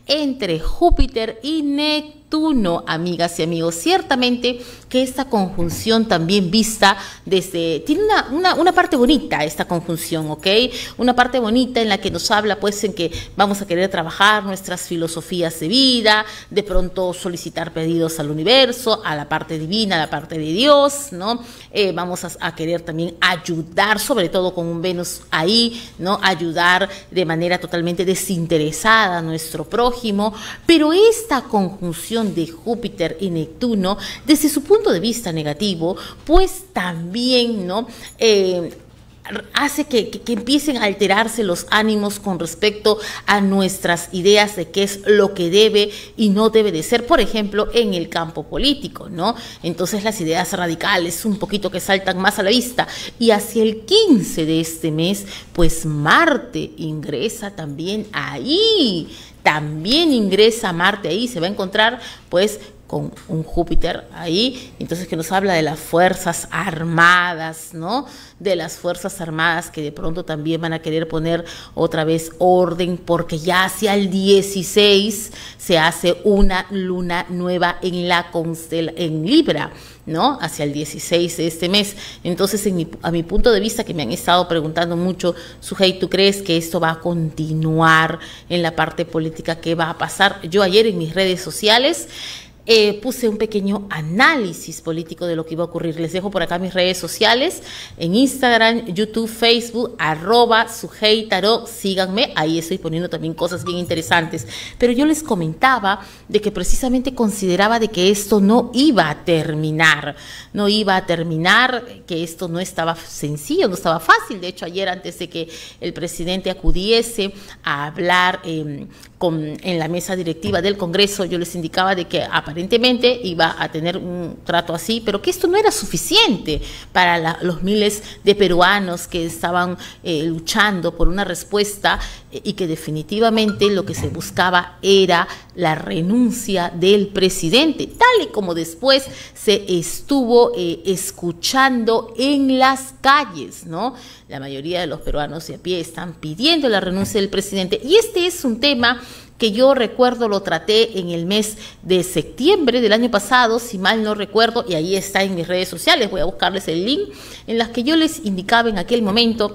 entre Júpiter y Neptuno, amigas y amigos. Ciertamente que esta conjunción también vista desde, tiene una, una, una parte bonita esta conjunción, ¿ok? Una parte bonita en la que nos habla pues en que vamos a querer trabajar nuestras filosofías de vida, de pronto solicitar pedidos al universo, a la parte divina, a la parte de Dios, ¿no? Eh, vamos a, a querer también ayudar, sobre todo con un Venus ahí, ¿no? Ayudar de manera totalmente desinteresada a nuestro prójimo, pero esta conjunción de Júpiter y Neptuno, desde su punto de vista negativo, pues también, ¿no? Eh, hace que, que, que empiecen a alterarse los ánimos con respecto a nuestras ideas de qué es lo que debe y no debe de ser, por ejemplo, en el campo político, ¿no? Entonces las ideas radicales un poquito que saltan más a la vista, y hacia el quince de este mes, pues Marte ingresa también ahí, también ingresa Marte ahí, se va a encontrar pues con un Júpiter ahí, entonces que nos habla de las Fuerzas Armadas, ¿no? De las Fuerzas Armadas que de pronto también van a querer poner otra vez orden, porque ya hacia el dieciséis se hace una luna nueva en la constelación, en Libra, ¿no? Hacia el dieciséis de este mes. Entonces, en mi, a mi punto de vista, que me han estado preguntando mucho, Sujei, ¿tú crees que esto va a continuar en la parte política? ¿Qué va a pasar? Yo ayer en mis redes sociales Eh, puse un pequeño análisis político de lo que iba a ocurrir. Les dejo por acá mis redes sociales, en Instagram, YouTube, Facebook, arroba Sujei Tarot, síganme, ahí estoy poniendo también cosas bien interesantes. Pero yo les comentaba de que precisamente consideraba de que esto no iba a terminar, no iba a terminar, que esto no estaba sencillo, no estaba fácil. De hecho, ayer, antes de que el presidente acudiese a hablar eh, con, en la mesa directiva del Congreso, yo les indicaba de que aparentemente iba a tener un trato así, pero que esto no era suficiente para la, los miles de peruanos que estaban eh, luchando por una respuesta, eh, y que definitivamente lo que se buscaba era la renuncia del presidente, tal y como después se estuvo eh, escuchando en las calles, ¿no? La mayoría de los peruanos de a pie están pidiendo la renuncia del presidente, y este es un tema que yo recuerdo lo traté en el mes de septiembre del año pasado, si mal no recuerdo, y ahí está en mis redes sociales, voy a buscarles el link, en las que yo les indicaba en aquel momento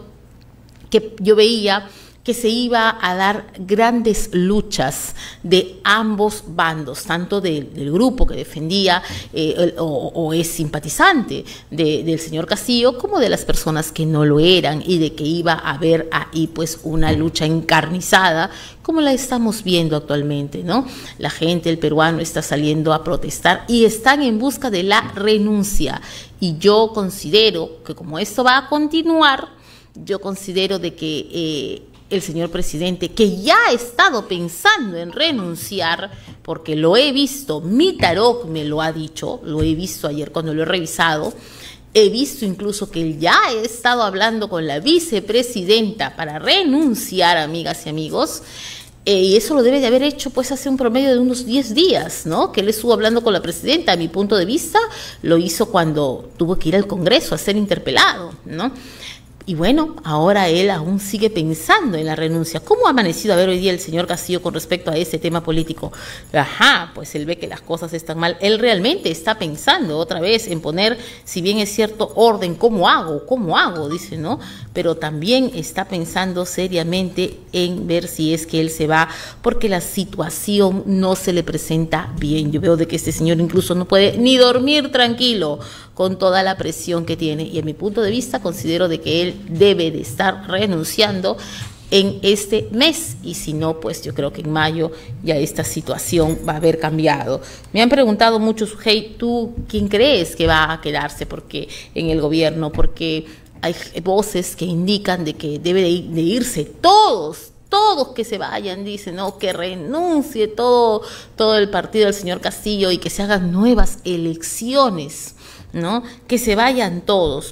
que yo veía que se iba a dar grandes luchas de ambos bandos, tanto de, del grupo que defendía eh, el, o, o es simpatizante de, del señor Castillo, como de las personas que no lo eran, y de que iba a haber ahí pues una lucha encarnizada, como la estamos viendo actualmente, ¿no? La gente, el peruano, está saliendo a protestar y están en busca de la renuncia. Y yo considero que como esto va a continuar, yo considero de que eh, el señor presidente, que ya ha estado pensando en renunciar, porque lo he visto, mi tarot me lo ha dicho, lo he visto ayer cuando lo he revisado, he visto incluso que él ya ha estado hablando con la vicepresidenta para renunciar, amigas y amigos, eh, y eso lo debe de haber hecho pues hace un promedio de unos diez días, ¿no? Que él estuvo hablando con la presidenta. A mi punto de vista, lo hizo cuando tuvo que ir al Congreso a ser interpelado, ¿no? Y bueno, ahora él aún sigue pensando en la renuncia. ¿Cómo ha amanecido a ver hoy día el señor Castillo con respecto a ese tema político? Ajá, pues él ve que las cosas están mal. Él realmente está pensando otra vez en poner, si bien es cierto, orden. ¿Cómo hago? ¿Cómo hago? Dice, ¿no? Pero también está pensando seriamente en ver si es que él se va, porque la situación no se le presenta bien. Yo veo de que este señor incluso no puede ni dormir tranquilo con toda la presión que tiene, y en mi punto de vista considero de que él debe de estar renunciando en este mes, y si no, pues yo creo que en mayo ya esta situación va a haber cambiado. Me han preguntado mucho, Sujei, ¿tú quién crees que va a quedarse porque en el gobierno? Porque hay voces que indican de que debe de, ir, de irse todos, todos que se vayan, dicen, ¿no? Que renuncie todo, todo el partido del señor Castillo y que se hagan nuevas elecciones, ¿no? Que se vayan todos.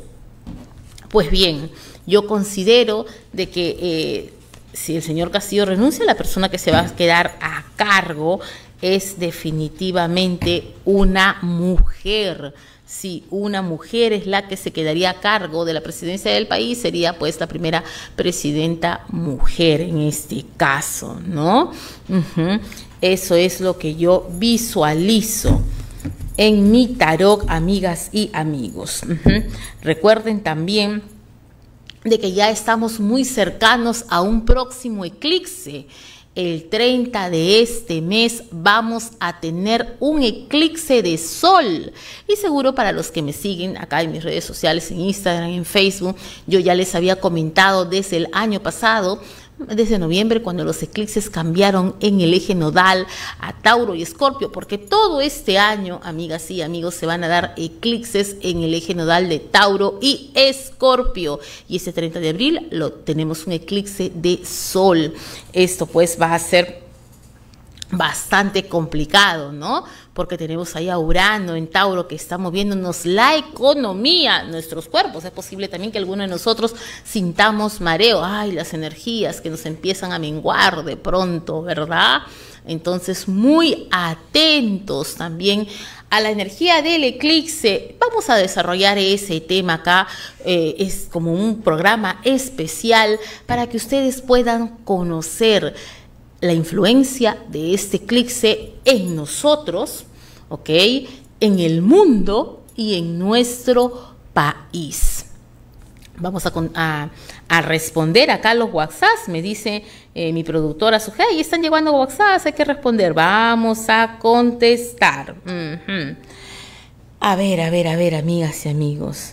Pues bien, yo considero de que eh, si el señor Castillo renuncia, la persona que se va a quedar a cargo es definitivamente una mujer, Si una mujer es la que se quedaría a cargo de la presidencia del país, sería pues la primera presidenta mujer en este caso, ¿no? Uh-huh. Eso es lo que yo visualizo en mi tarot, amigas y amigos. Uh-huh. Recuerden también de que ya estamos muy cercanos a un próximo eclipse. El treinta de este mes vamos a tener un eclipse de sol. Y seguro para los que me siguen acá en mis redes sociales, en Instagram, en Facebook, yo ya les había comentado desde el año pasado, desde noviembre, cuando los eclipses cambiaron en el eje nodal a Tauro y Escorpio, porque todo este año, amigas y amigos, se van a dar eclipses en el eje nodal de Tauro y Escorpio, y este treinta de abril lo tenemos un eclipse de sol. Esto pues va a ser bastante complicado, ¿no? Porque tenemos ahí a Urano en Tauro que está moviéndonos la economía, nuestros cuerpos. Es posible también que alguno de nosotros sintamos mareo, ay, las energías que nos empiezan a menguar de pronto, ¿verdad? Entonces, muy atentos también a la energía del eclipse. Vamos a desarrollar ese tema acá, eh, es como un programa especial para que ustedes puedan conocer la influencia de este eclipse en nosotros, ¿ok? En el mundo y en nuestro país. Vamos a, a, a responder acá los WhatsApp. Me dice eh, mi productora Sujei, hey, están llegando WhatsApp, hay que responder. Vamos a contestar. Uh-huh. A ver, a ver, a ver, amigas y amigos.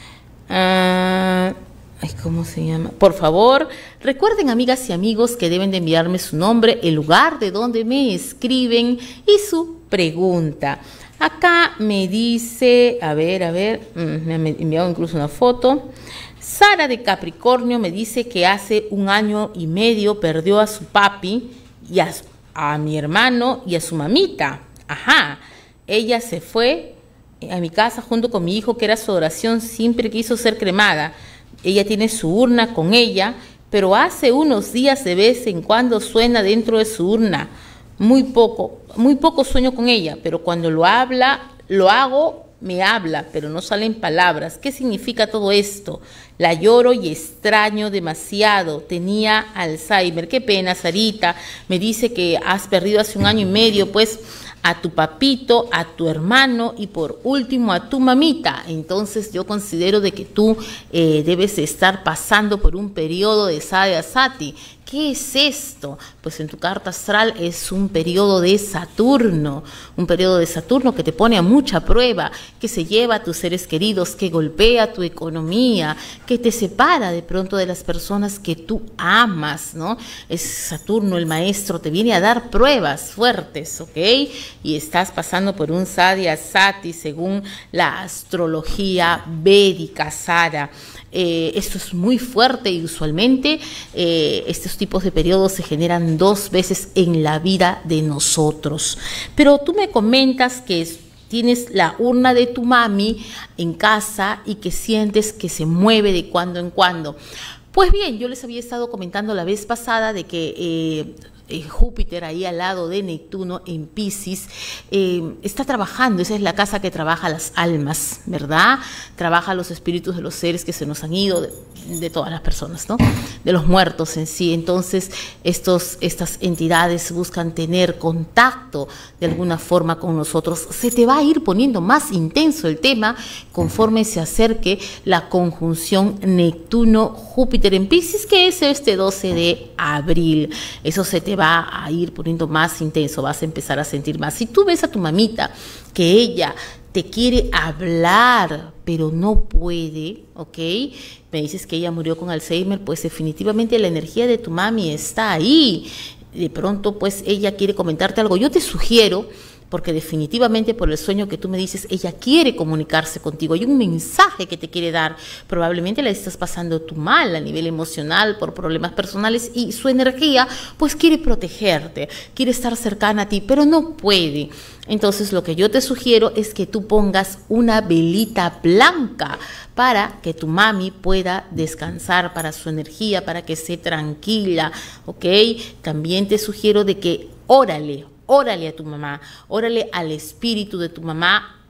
Ah... Uh, ¿Cómo se llama? Por favor, recuerden, amigas y amigos, que deben de enviarme su nombre, el lugar de donde me escriben y su pregunta. Acá me dice, a ver, a ver, me han enviado incluso una foto. Sara de Capricornio me dice que hace un año y medio perdió a su papi y a, a mi hermano y a su mamita. Ajá, ella se fue a mi casa junto con mi hijo, que era su adoración, siempre quiso ser cremada. Ella tiene su urna con ella, pero hace unos días de vez en cuando suena dentro de su urna. Muy poco, muy poco sueño con ella, pero cuando lo habla, lo hago, me habla, pero no salen palabras. ¿Qué significa todo esto? La lloro y extraño demasiado. Tenía Alzheimer. Qué pena, Sarita. Me dice que has perdido hace un año y medio, pues, a tu papito, a tu hermano y por último a tu mamita. Entonces yo considero de que tú eh, debes estar pasando por un periodo de Sadhya Sati. ¿Qué es esto? Pues en tu carta astral es un periodo de Saturno, un periodo de Saturno que te pone a mucha prueba, que se lleva a tus seres queridos, que golpea tu economía, que te separa de pronto de las personas que tú amas, ¿no? Es Saturno, el maestro, te viene a dar pruebas fuertes, ¿ok? Y estás pasando por un Sadhya Sati según la astrología védica, Sara. Eh, esto es muy fuerte y usualmente eh, estos tipos de periodos se generan dos veces en la vida de nosotros. Pero tú me comentas que es, tienes la urna de tu mami en casa y que sientes que se mueve de cuando en cuando. Pues bien, yo les había estado comentando la vez pasada de que eh, eh, Júpiter ahí al lado de Neptuno en Piscis eh, está trabajando. Esa es la casa que trabaja las almas, ¿verdad? Trabaja los espíritus de los seres que se nos han ido, de, de todas las personas, ¿no? De los muertos en sí. Entonces estos, estas entidades buscan tener contacto de alguna forma con nosotros. Se te va a ir poniendo más intenso el tema conforme se acerque la conjunción Neptuno-Júpiter en Piscis, que es este doce de abril. Eso se te va a ir poniendo más intenso, vas a empezar a sentir más. Si tú ves a tu mamita que ella te quiere hablar, pero no puede, ¿ok? Me dices que ella murió con Alzheimer, pues definitivamente la energía de tu mami está ahí. De pronto, pues ella quiere comentarte algo. Yo te sugiero, porque definitivamente por el sueño que tú me dices, ella quiere comunicarse contigo. Hay un mensaje que te quiere dar. Probablemente la estás pasando tú mal a nivel emocional por problemas personales y su energía pues quiere protegerte, quiere estar cercana a ti, pero no puede. Entonces lo que yo te sugiero es que tú pongas una velita blanca para que tu mami pueda descansar, para su energía, para que esté tranquila, ¿ok? También te sugiero de que órale, órale a tu mamá, órale al espíritu de tu mamá,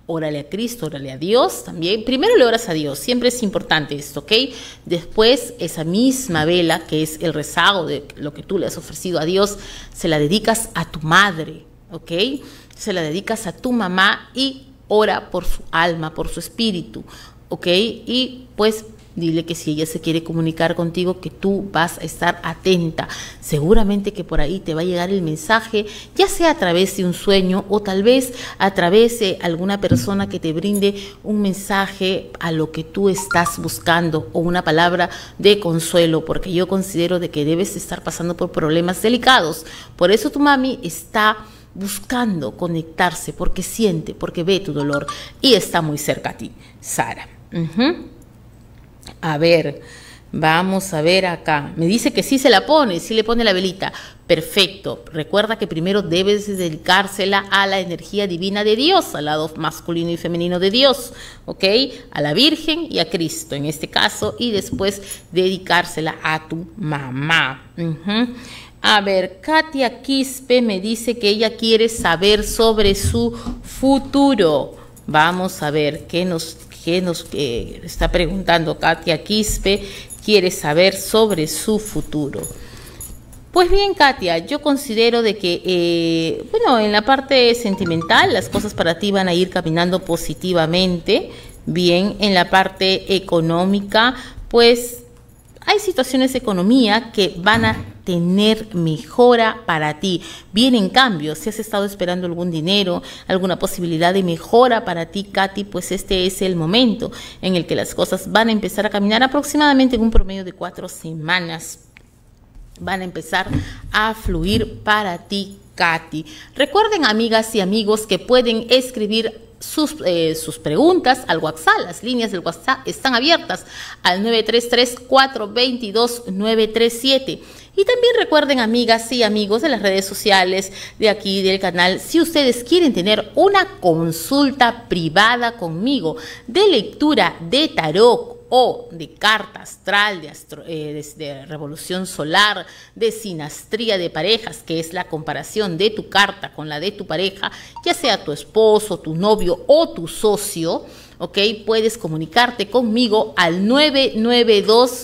órale a Cristo, órale a Dios también. Primero le oras a Dios, siempre es importante esto, ¿ok? Después, esa misma vela, que es el rezago de lo que tú le has ofrecido a Dios, se la dedicas a tu madre, ¿ok? Se la dedicas a tu mamá y ora por su alma, por su espíritu, ¿ok? Y pues dile que si ella se quiere comunicar contigo, que tú vas a estar atenta. Seguramente que por ahí te va a llegar el mensaje, ya sea a través de un sueño o tal vez a través de alguna persona que te brinde un mensaje a lo que tú estás buscando o una palabra de consuelo, porque yo considero de que debes estar pasando por problemas delicados. Por eso tu mami está buscando conectarse, porque siente, porque ve tu dolor y está muy cerca a ti, Sara. Uh-huh. A ver, vamos a ver acá. Me dice que sí se la pone, sí le pone la velita. Perfecto. Recuerda que primero debes dedicársela a la energía divina de Dios, al lado masculino y femenino de Dios, ¿ok? A la Virgen y a Cristo en este caso, y después dedicársela a tu mamá. Uh-huh. A ver, Katia Quispe me dice que ella quiere saber sobre su futuro. Vamos a ver qué nos que nos eh, está preguntando Katia Quispe, quiere saber sobre su futuro. Pues bien, Katia, yo considero de que, eh, bueno, en la parte sentimental las cosas para ti van a ir caminando positivamente. Bien, en la parte económica, pues hay situaciones de economía que van a tener mejora para ti. Vienen cambios. Si has estado esperando algún dinero, alguna posibilidad de mejora para ti, Katy, pues este es el momento en el que las cosas van a empezar a caminar aproximadamente en un promedio de cuatro semanas. Van a empezar a fluir para ti, Katy. Recuerden, amigas y amigos, que pueden escribir Sus, eh, sus preguntas al WhatsApp. Las líneas del WhatsApp están abiertas al nueve tres tres, cuatro dos dos, nueve tres siete. Y también recuerden, amigas y amigos de las redes sociales de aquí del canal, si ustedes quieren tener una consulta privada conmigo de lectura de tarot o de carta astral, de, astro, eh, de, de revolución solar, de sinastría de parejas, que es la comparación de tu carta con la de tu pareja, ya sea tu esposo, tu novio o tu socio, ¿ok? Puedes comunicarte conmigo al nueve nueve dos,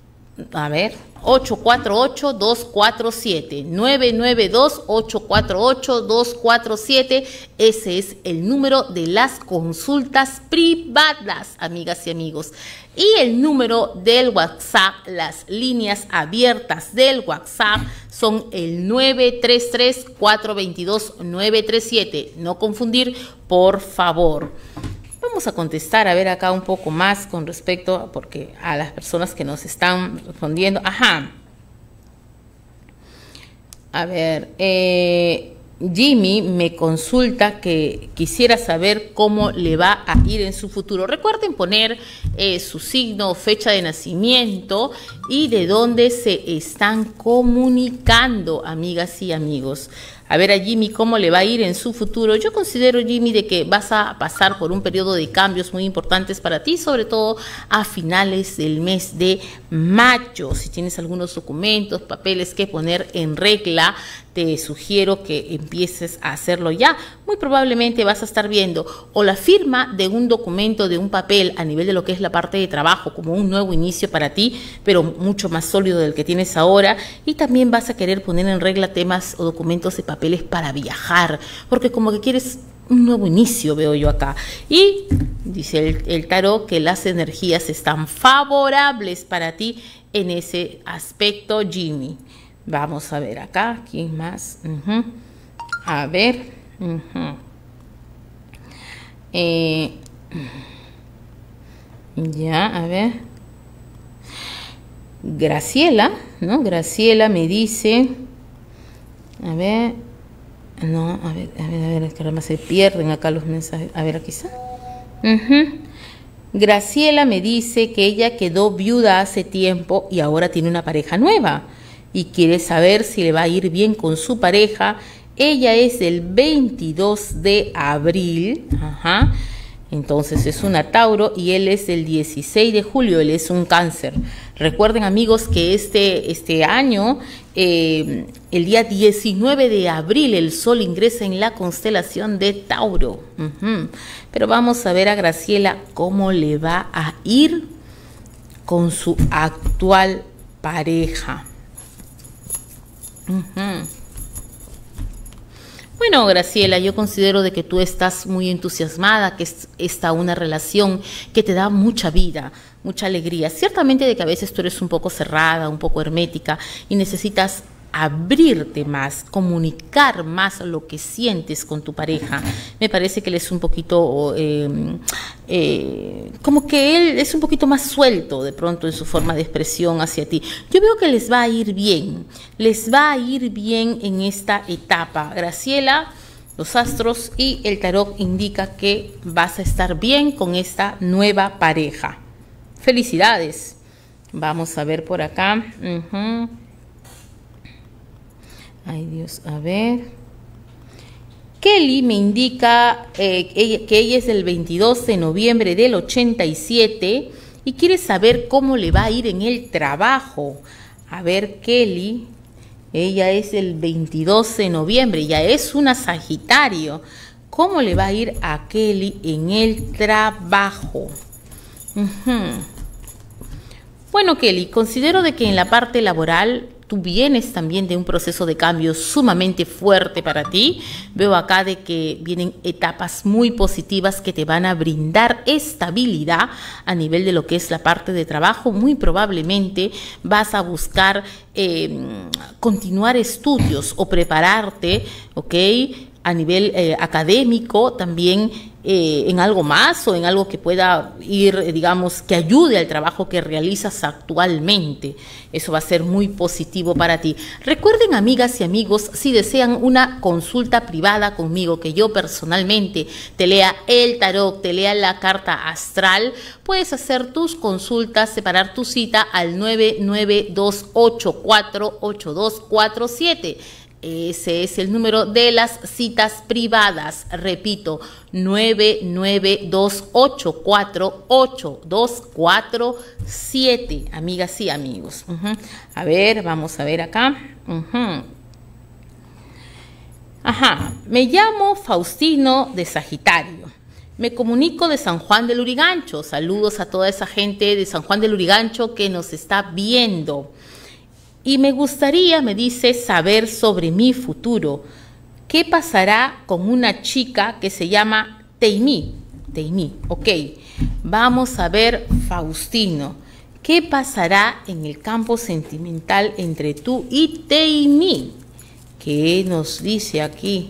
a ver, ocho cuatro ocho, dos cuatro siete, nueve nueve dos, ocho cuatro ocho, dos cuatro siete. Ese es el número de las consultas privadas, amigas y amigos. Y el número del WhatsApp, las líneas abiertas del WhatsApp son el nueve tres tres, cuatro dos dos, nueve tres siete. No confundir, por favor. Vamos a contestar, a ver acá un poco más con respecto, porque a las personas que nos están respondiendo. Ajá. A ver, eh, Jimmy me consulta que quisiera saber cómo le va a ir en su futuro. Recuerden poner eh, su signo, fecha de nacimiento y de dónde se están comunicando, amigas y amigos. A ver a Jimmy cómo le va a ir en su futuro. Yo considero, Jimmy, de que vas a pasar por un periodo de cambios muy importantes para ti, sobre todo a finales del mes de mayo. Si tienes algunos documentos, papeles que poner en regla, te sugiero que empieces a hacerlo ya. Muy probablemente vas a estar viendo o la firma de un documento, de un papel a nivel de lo que es la parte de trabajo, como un nuevo inicio para ti, pero mucho más sólido del que tienes ahora. Y también vas a querer poner en regla temas o documentos de papeles para viajar, porque como que quieres un nuevo inicio, veo yo acá. Y dice el, el tarot que las energías están favorables para ti en ese aspecto, Jimmy. Vamos a ver acá, ¿quién más? Uh-huh. A ver. Uh-huh. eh, ya, a ver. Graciela, ¿no? Graciela me dice, a ver, no, a ver, a ver, a ver, caramba, se pierden acá los mensajes. A ver, aquí está. Uh-huh. Graciela me dice que ella quedó viuda hace tiempo y ahora tiene una pareja nueva y quiere saber si le va a ir bien con su pareja. Ella es del veintidós de abril, ajá. Entonces es una Tauro y él es del dieciséis de julio, él es un Cáncer. Recuerden, amigos, que este, este año, eh, el día diecinueve de abril, el Sol ingresa en la constelación de Tauro. Uh-huh. Pero vamos a ver a Graciela cómo le va a ir con su actual pareja. Uh-huh. Bueno, Graciela, yo considero de que tú estás muy entusiasmada, que es esta una relación que te da mucha vida, mucha alegría. Ciertamente de que a veces tú eres un poco cerrada, un poco hermética y necesitas abrirte más, comunicar más lo que sientes con tu pareja. Me parece que él es un poquito, eh, eh, como que él es un poquito más suelto de pronto en su forma de expresión hacia ti. Yo veo que les va a ir bien, les va a ir bien en esta etapa. Graciela, los astros y el tarot indica que vas a estar bien con esta nueva pareja. Felicidades. Vamos a ver por acá. Uh-huh. Ay, Dios, a ver. Kelly me indica eh, ella, que ella es del veintidós de noviembre del ochenta y siete y quiere saber cómo le va a ir en el trabajo. A ver, Kelly, ella es del veintidós de noviembre, ya es una Sagitario. ¿Cómo le va a ir a Kelly en el trabajo? Uh-huh. Bueno, Kelly, considero de que en la parte laboral tú vienes también de un proceso de cambio sumamente fuerte para ti. Veo acá de que vienen etapas muy positivas que te van a brindar estabilidad a nivel de lo que es la parte de trabajo. Muy probablemente vas a buscar eh, continuar estudios o prepararte, ¿ok? A nivel eh, académico, también eh, en algo más o en algo que pueda ir, eh, digamos, que ayude al trabajo que realizas actualmente. Eso va a ser muy positivo para ti. Recuerden, amigas y amigos, si desean una consulta privada conmigo, que yo personalmente te lea el tarot, te lea la carta astral, puedes hacer tus consultas, separar tu cita al nueve nueve dos ocho cuatro ocho dos cuatro siete. Ese es el número de las citas privadas. Repito, nueve nueve dos ocho cuatro ocho dos cuatro siete. Amigas y amigos. Uh-huh. A ver, vamos a ver acá. Uh-huh. Ajá. Me llamo Faustino de Sagitario. Me comunico de San Juan del Lurigancho. Saludos a toda esa gente de San Juan del Lurigancho que nos está viendo. Y me gustaría, me dice, saber sobre mi futuro. ¿Qué pasará con una chica que se llama Teimí? Teimí, ok. Vamos a ver, Faustino. ¿Qué pasará en el campo sentimental entre tú y Teimí? ¿Qué nos dice aquí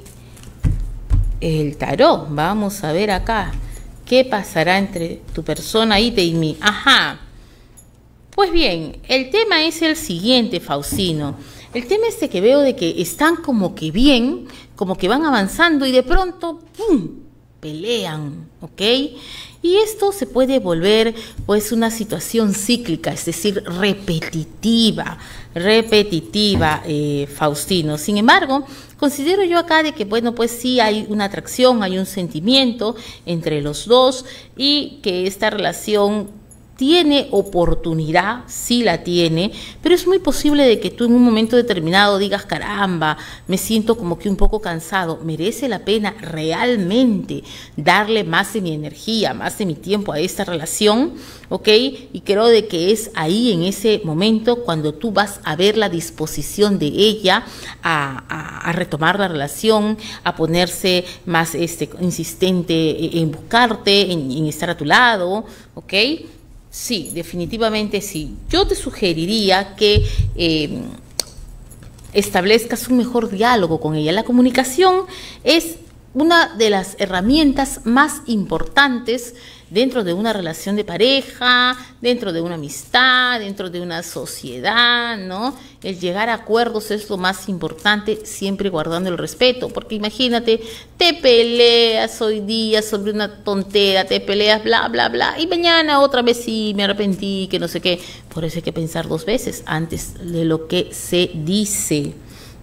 el tarot? Vamos a ver acá. ¿Qué pasará entre tu persona y Teimí? Ajá. Pues bien, el tema es el siguiente, Faustino. El tema es de que veo de que están como que bien, como que van avanzando y de pronto, ¡pum!, pelean, ¿ok? Y esto se puede volver pues una situación cíclica, es decir, repetitiva, repetitiva, eh, Faustino. Sin embargo, considero yo acá de que, bueno, pues sí hay una atracción, hay un sentimiento entre los dos y que esta relación tiene oportunidad, sí la tiene, pero es muy posible de que tú en un momento determinado digas, caramba, me siento como que un poco cansado. Merece la pena realmente darle más de mi energía, más de mi tiempo a esta relación, ¿ok? Y creo de que es ahí en ese momento cuando tú vas a ver la disposición de ella a, a, a retomar la relación, a ponerse más este, insistente en buscarte, en, en estar a tu lado, ¿ok? Sí, definitivamente sí. Yo te sugeriría que eh, establezcas un mejor diálogo con ella. La comunicación es una de las herramientas más importantes dentro de una relación de pareja, dentro de una amistad, dentro de una sociedad, ¿no? El llegar a acuerdos es lo más importante, siempre guardando el respeto, porque imagínate, te peleas hoy día sobre una tontera, te peleas bla, bla, bla, y mañana otra vez sí, me arrepentí, que no sé qué. Por eso hay que pensar dos veces antes de lo que se dice.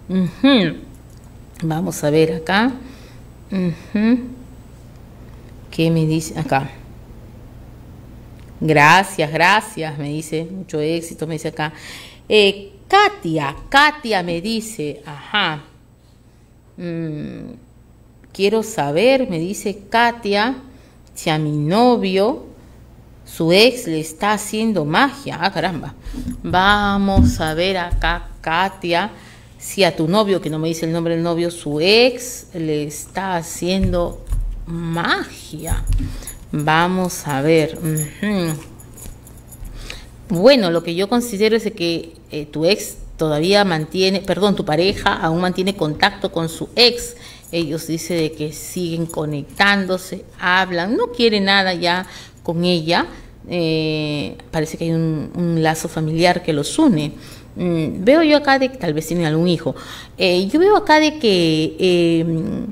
Uh-huh. Vamos a ver acá. Uh-huh. ¿Qué me dice acá? Gracias, gracias, me dice, mucho éxito, me dice acá. Eh, Katia, Katia me dice, ajá, mm, quiero saber, me dice Katia, si a mi novio, su ex le está haciendo magia. Ah, caramba. Vamos a ver acá, Katia, si a tu novio, que no me dice el nombre del novio, su ex le está haciendo magia. Vamos a ver. Uh-huh. Bueno, lo que yo considero es que eh, tu ex todavía mantiene, perdón, tu pareja aún mantiene contacto con su ex. Ellos dicen de que siguen conectándose, hablan, no quiere nada ya con ella. Eh, parece que hay un, un lazo familiar que los une. Mm, veo yo acá de que tal vez tienen algún hijo. Eh, yo veo acá de que eh,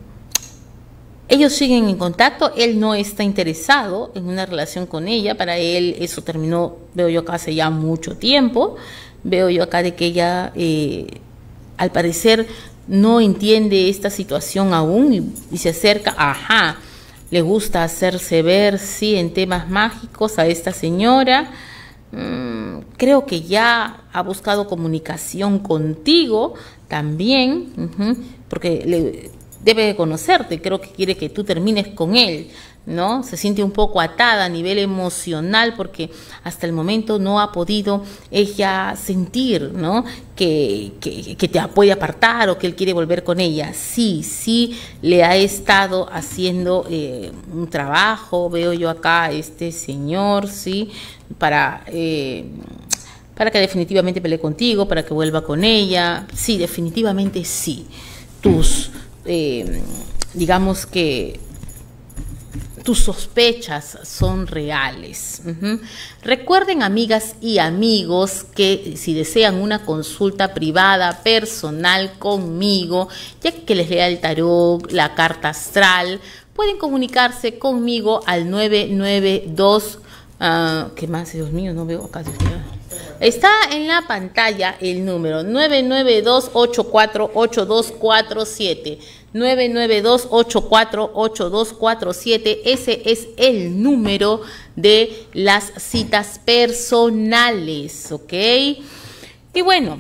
ellos siguen en contacto. Él no está interesado en una relación con ella. Para él eso terminó, veo yo acá hace ya mucho tiempo. Veo yo acá de que ella eh, al parecer no entiende esta situación aún y, y se acerca, ajá, le gusta hacerse ver, sí, en temas mágicos a esta señora. Mm, creo que ya ha buscado comunicación contigo también, uh-huh, porque le, debe de conocerte, creo que quiere que tú termines con él, ¿no? Se siente un poco atada a nivel emocional porque hasta el momento no ha podido ella sentir, ¿no? Que, que, que te puede apartar o que él quiere volver con ella. Sí, sí le ha estado haciendo eh, un trabajo, veo yo acá a este señor, sí, para... Eh, para que definitivamente pelee contigo, para que vuelva con ella. Sí, definitivamente sí. Tus, eh, digamos que tus sospechas son reales. Uh-huh. Recuerden, amigas y amigos, que si desean una consulta privada, personal conmigo, ya que les lea el tarot, la carta astral, pueden comunicarse conmigo al nueve nueve dos. Uh, ¿Qué más? Dios mío, no veo acá. Dios mío. Está en la pantalla el número nueve nueve dos, ocho cuatro ocho dos cuatro siete. nueve nueve dos, ocho cuatro ocho dos cuatro siete. Ese es el número de las citas personales, ¿ok? Y bueno,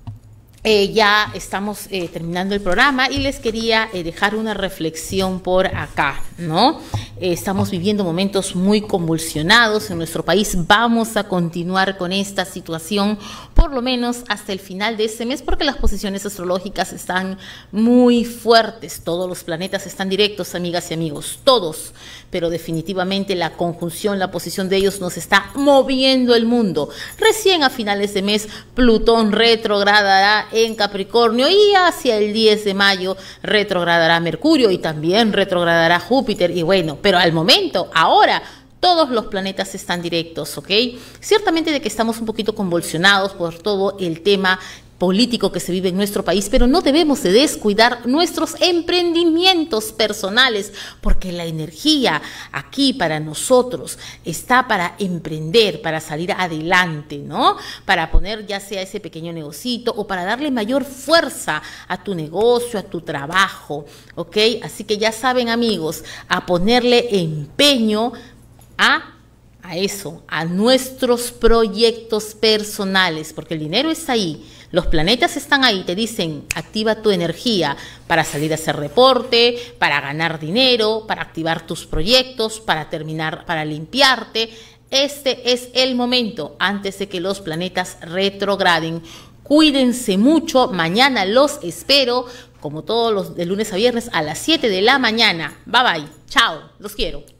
eh, ya estamos eh, terminando el programa y les quería eh, dejar una reflexión por acá, ¿no? Eh, estamos viviendo momentos muy convulsionados en nuestro país. Vamos a continuar con esta situación por lo menos hasta el final de este mes, porque las posiciones astrológicas están muy fuertes. Todos los planetas están directos, amigas y amigos, todos, pero definitivamente la conjunción, la posición de ellos nos está moviendo el mundo. Recién a finales de mes Plutón retrogradará en Capricornio y hacia el diez de mayo retrogradará Mercurio y también retrogradará Júpiter. Y bueno, pero al momento, ahora, todos los planetas están directos, ¿ok? Ciertamente de que estamos un poquito convulsionados por todo el tema político que se vive en nuestro país, pero no debemos de descuidar nuestros emprendimientos personales, porque la energía aquí para nosotros está para emprender, para salir adelante, ¿no? Para poner ya sea ese pequeño negocito o para darle mayor fuerza a tu negocio, a tu trabajo, ¿ok? Así que ya saben, amigos, a ponerle empeño a a eso, a nuestros proyectos personales, porque el dinero está ahí, los planetas están ahí, te dicen, activa tu energía para salir a hacer reporte, para ganar dinero, para activar tus proyectos, para terminar, para limpiarte. Este es el momento antes de que los planetas retrograden. Cuídense mucho, mañana los espero, como todos los de lunes a viernes a las siete de la mañana. Bye bye, chao, los quiero.